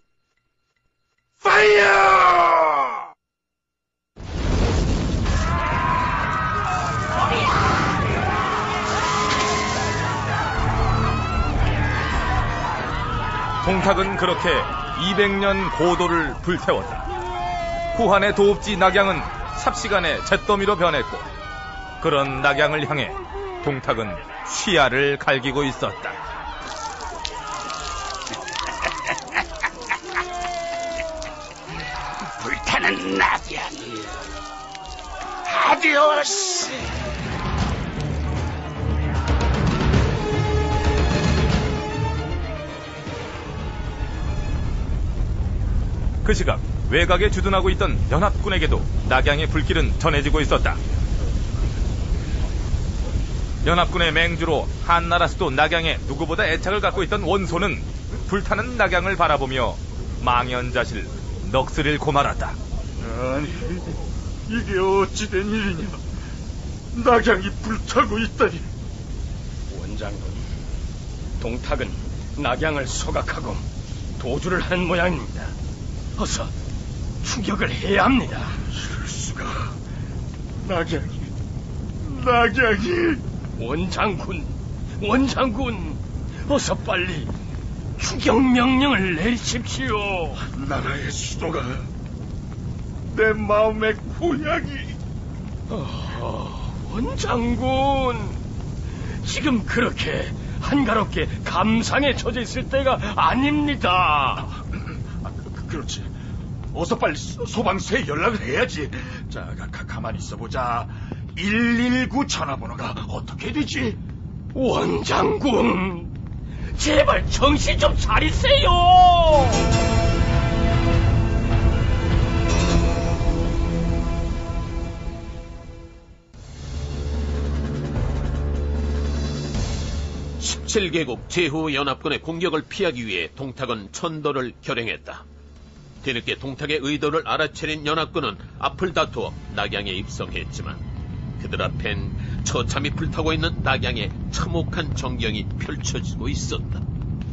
파이어! 동탁은 그렇게 200년 고도를 불태웠다. 후한의 도읍지 낙양은 삽시간에 잿더미로 변했고 그런 낙양을 향해 동탁은 시야를 갈기고 있었다. 불타는 낙양이 아디오스. 그 시각 외곽에 주둔하고 있던 연합군에게도 낙양의 불길은 전해지고 있었다. 연합군의 맹주로 한나라 수도 낙양에 누구보다 애착을 갖고 있던 원소는 불타는 낙양을 바라보며 망연자실 넋을 잃고 말았다. 아니, 이게 어찌된 일이냐. 낙양이 불타고 있다니. 원장군, 동탁은 낙양을 소각하고 도주를 한 모양입니다. 어서 추격을 해야 합니다. 실수가. 낙양이. 원장군, 어서 빨리 추격 명령을 내리십시오. 나라의 수도가 내 마음의 고향이. 원장군, 지금 그렇게 한가롭게 감상에 젖어 있을 때가 아닙니다. 그렇지. 어서 빨리 소방서에 연락을 해야지. 자, 가만히 있어보자. 119 전화번호가 어떻게 되지? 원장군, 제발 정신 좀 차리세요. (17개국) 제후연합군의 공격을 피하기 위해 동탁은 천도를 결행했다. 뒤늦게 동탁의 의도를 알아차린 연합군은 앞을 다투어 낙양에 입성했지만 그들 앞엔 처참히 불타고 있는 낙양의 참혹한 전경이 펼쳐지고 있었다.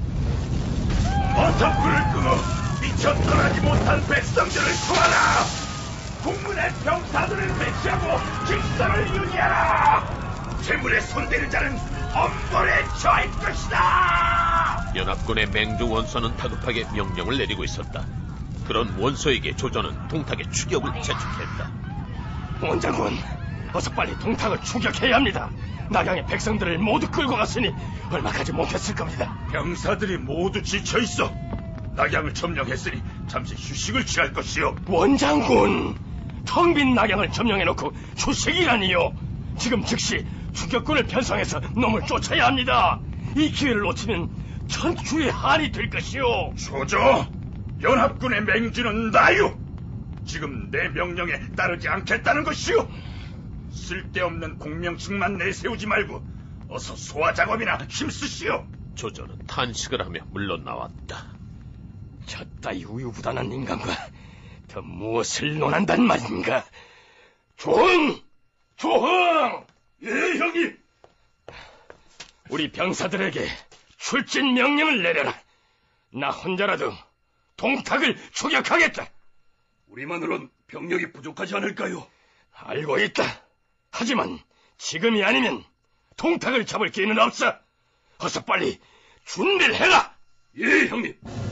어서 불을 끄고 미처 떠나지 못한 백성들을 구하라. 국문의 병사들을 배치하고 질서를 유지하라. 재물에 손대는 자는 엄벌에 처할 것이다. 연합군의 맹주 원소는 다급하게 명령을 내리고 있었다. 그런 원소에게 조조는 동탁의 추격을 재촉했다. 원장군, 어서 빨리 동탁을 추격해야 합니다. 낙양의 백성들을 모두 끌고 갔으니 얼마 가지 못했을 겁니다. 병사들이 모두 지쳐있어. 낙양을 점령했으니 잠시 휴식을 취할 것이요. 원장군, 텅 빈 낙양을 점령해놓고 휴식이라니요. 지금 즉시 추격군을 편성해서 놈을 쫓아야 합니다. 이 기회를 놓치면 천추의 한이 될 것이요. 조조, 연합군의 맹주는 나유. 지금 내 명령에 따르지 않겠다는 것이요. 쓸데없는 공명증만 내세우지 말고 어서 소화 작업이나 힘쓰시오. 조조는 탄식을 하며 물러나왔다. 저 따위 우유부단한 인간과 더 무엇을 논한단 말인가? 조흥! 예, 형님. 우리 병사들에게 출진 명령을 내려라. 나 혼자라도 동탁을 추격하겠다. 우리만으론 병력이 부족하지 않을까요? 알고 있다. 하지만 지금이 아니면 동탁을 잡을 기회는 없어. 어서 빨리 준비를 해라. 예, 형님.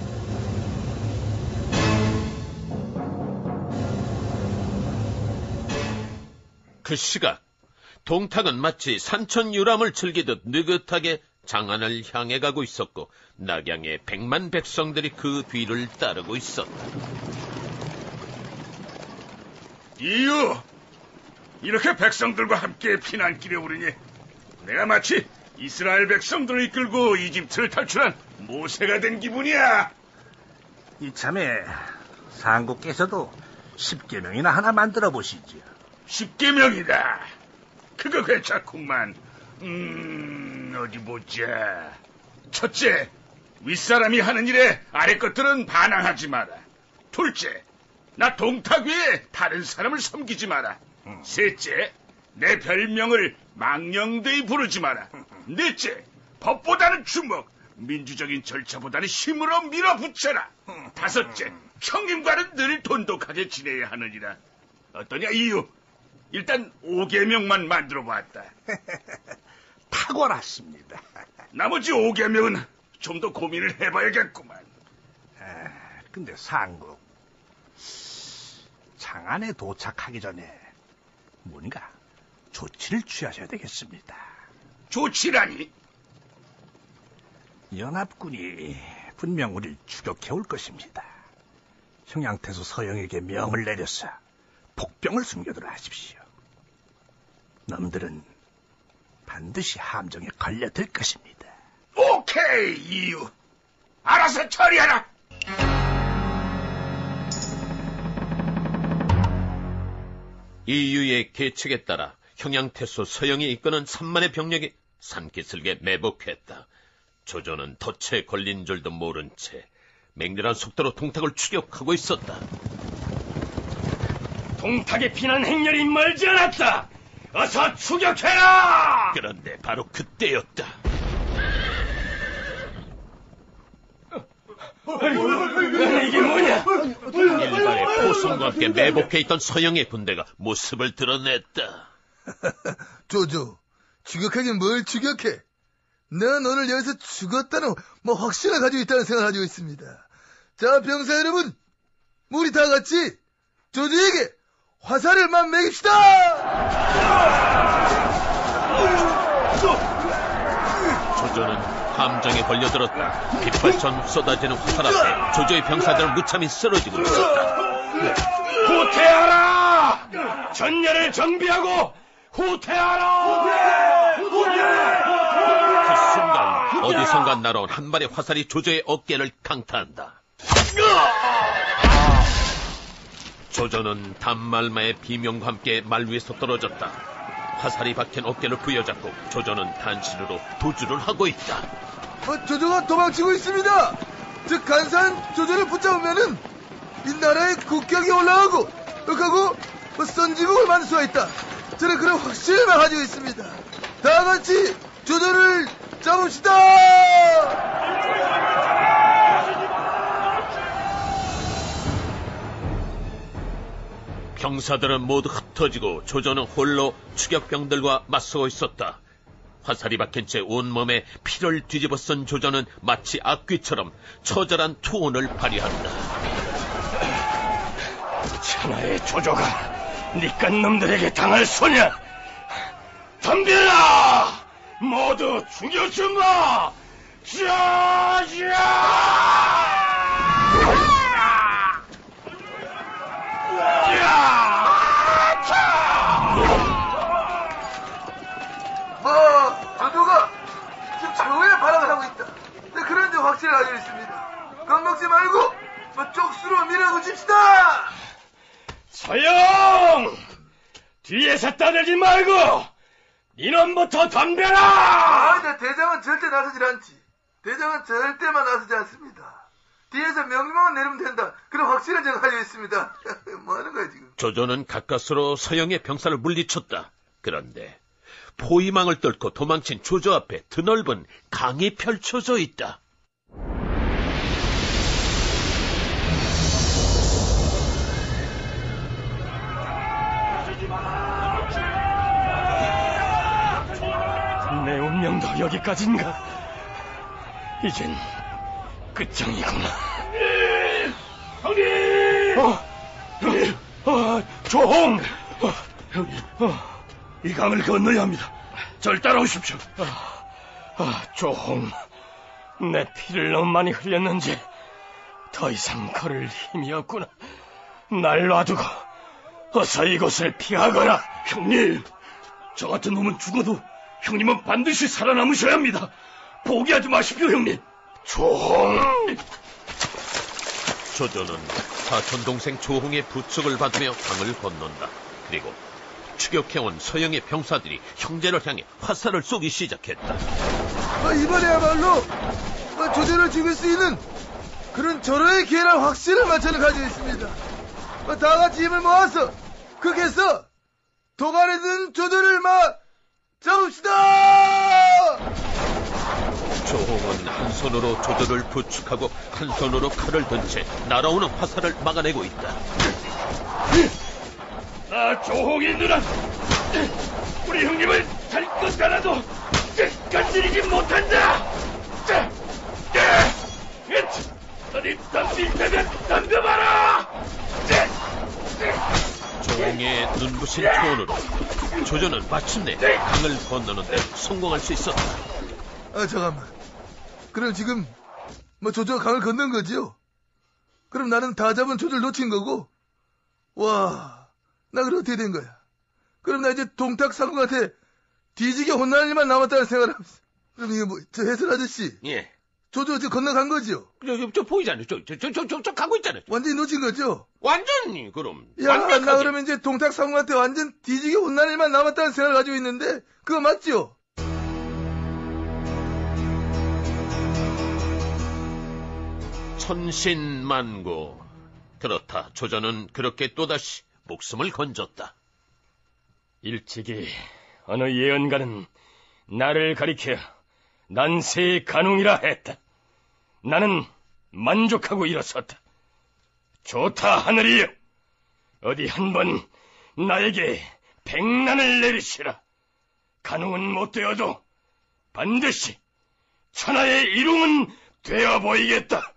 그 시각 동탁은 마치 산천유람을 즐기듯 느긋하게 장안을 향해 가고 있었고 낙양의 100만 백성들이 그 뒤를 따르고 있었다. 이유, 이렇게 백성들과 함께 피난길에 오르니 내가 마치 이스라엘 백성들을 이끌고 이집트를 탈출한 모세가 된 기분이야. 이참에 상국께서도 10계명이나 하나 만들어 보시죠. 10계명이다. 그거 괜찮구만. 어디 보자. 첫째, 윗사람이 하는 일에 아래 것들은 반항하지 마라. 둘째, 나 동탁 외에 다른 사람을 섬기지 마라. 셋째, 내 별명을 망령되이 부르지 마라. 넷째, 법보다는 주먹, 민주적인 절차보다는 힘으로 밀어붙여라. 다섯째, 형님과는 늘 돈독하게 지내야 하느니라. 어떠냐, 이유? 일단 5계명만 만들어봤다. 탁월하십니다. 나머지 5계명은 좀 더 고민을 해봐야겠구만. 근데 상국, 장안에 도착하기 전에 뭔가 조치를 취하셔야 되겠습니다. 조치라니? 연합군이 분명 우리를 추격해올 것입니다. 형양태수 서영에게 명을 내려서 복병을 숨겨두라 하십시오. 놈들은 반드시 함정에 걸려들 것입니다. 오케이, 이유. 알아서 처리하라. 이유의 계책에 따라 형양태수 서영이 이끄는 3만의 병력이 산기슭에 매복했다. 조조는 덫에 걸린 줄도 모른 채 맹렬한 속도로 동탁을 추격하고 있었다. 동탁의 피난 행렬이 멀지 않았다. 어서 추격해라! 그런데 바로 그때였다. 이게 뭐냐? 일발의 포성과 함께 매복해 있던 서영의 군대가 모습을 드러냈다. 조조, 추격하긴 뭘 추격해? 난 오늘 여기서 죽었다는 확신을 가지고 있다는 생각을 가지고 있습니다. 자, 병사 여러분, 우리 다 같이 조조에게 화살을만 매깁시다! 조조는 함정에 걸려들었다. 빗발처럼 쏟아지는 화살 앞에 조조의 병사들은 무참히 쓰러지고 있었다. 후퇴하라! 전열을 정비하고 후퇴하라! 그 순간 어디선가 날아온 한 발의 화살이 조조의 어깨를 강타한다. 조조는 단말마의 비명과 함께 말 위에서 떨어졌다. 화살이 박힌 어깨를 부여잡고 조조는 단신으로 도주를 하고 있다. 조조가 도망치고 있습니다. 즉 간사한 조조를 붙잡으면은 이 나라의 국격이 올라가고 하고 선지국을 만들 수가 있다. 저는 그런 확신을 가지고 있습니다. 다 같이 조조를 잡읍시다. 병사들은 모두 흩어지고 조조는 홀로 추격병들과 맞서고 있었다. 화살이 박힌 채 온몸에 피를 뒤집어 쓴 조조는 마치 악귀처럼 처절한 투혼을 발휘한다. 천하의 조조가 니깟 놈들에게 당할 소냐? 덤벼라! 모두 죽여주마! 조조가 지금 최후의 발악을 하고 있다. 그런 데 확신을 가지고 있습니다. 겁먹지 말고 쪽수로 밀어붙입시다. 서영! 뒤에서 따르지 말고 니놈부터 덤벼라! 대장은 절대 나서질 않지. 대장은 절대만 나서지 않습니다. 뒤에서 명령만 내리면 된다. 그런 확신을 제가 가지고 있습니다. 뭐 하는 거야 지금? 조조는 가까스로 서영의 병사를 물리쳤다. 그런데 포위망을 뚫고 도망친 조조 앞에 드넓은 강이 펼쳐져 있다. 내 운명도 여기까지인가? 이젠 끝장이구나. 형님! 조홍! 형님, 이 강을 건너야 합니다. 절 따라오십시오. 조홍, 내 피를 너무 많이 흘렸는지 더 이상 걸을 힘이 없구나. 날 놔두고 어서 이곳을 피하거라. 형님, 저 같은 놈은 죽어도 형님은 반드시 살아남으셔야 합니다. 포기하지 마십시오, 형님. 조홍! 조조는 사촌 동생 조홍의 부축을 받으며 강을 건넌다. 그리고 추격해온 서영의 병사들이 형제를 향해 화살을 쏘기 시작했다. 이번에야말로 조조를 죽일 수 있는 그런 절호의 기회란 확신을 저는 가지고 있습니다. 다 같이 힘을 모아서 극해서 도발에 든 조조를 잡읍시다! 조홍은 한 손으로 조조를 부축하고 한 손으로 칼을 든 채 날아오는 화살을 막아내고 있다. 조홍이 누나, 우리 형님을 잘 것 하나도 건드리지 못한다. 너희 덤빌 때면 덤벼봐라! 종의 눈부신 톤으로 조조는 마침내 강을 건너는 데 성공할 수 있었다. 아, 잠깐만. 그럼 지금 뭐 조조가 강을 건넌 거지요? 그럼 나는 다 잡은 조조를 놓친 거고? 와, 나 그럼 어떻게 된 거야? 그럼 나 이제 동탁 상궁한테 뒤지게 혼날 일만 남았다는 생각을 하고 있어. 그럼 이게 뭐, 저 해설 아저씨. 예. 조조 지금 건너간 거지요? 저 보이잖아요. 저 가고 있잖아요. 완전히 놓친 거죠? 완전히, 그럼. 야, 완벽하게. 나 그러면 이제 동탁 상궁한테 완전 뒤지게 혼날 일만 남았다는 생각을 가지고 있는데, 그거 맞죠? 천신만고. 그렇다. 조조는 그렇게 또다시 목숨을 건졌다. 일찍이 어느 예언가는 나를 가리켜 난세의 간웅이라 했다. 나는 만족하고 일어섰다. 좋다, 하늘이여. 어디 한번 나에게 백난을 내리시라. 간웅은 못 되어도 반드시 천하의 일웅은 되어 보이겠다.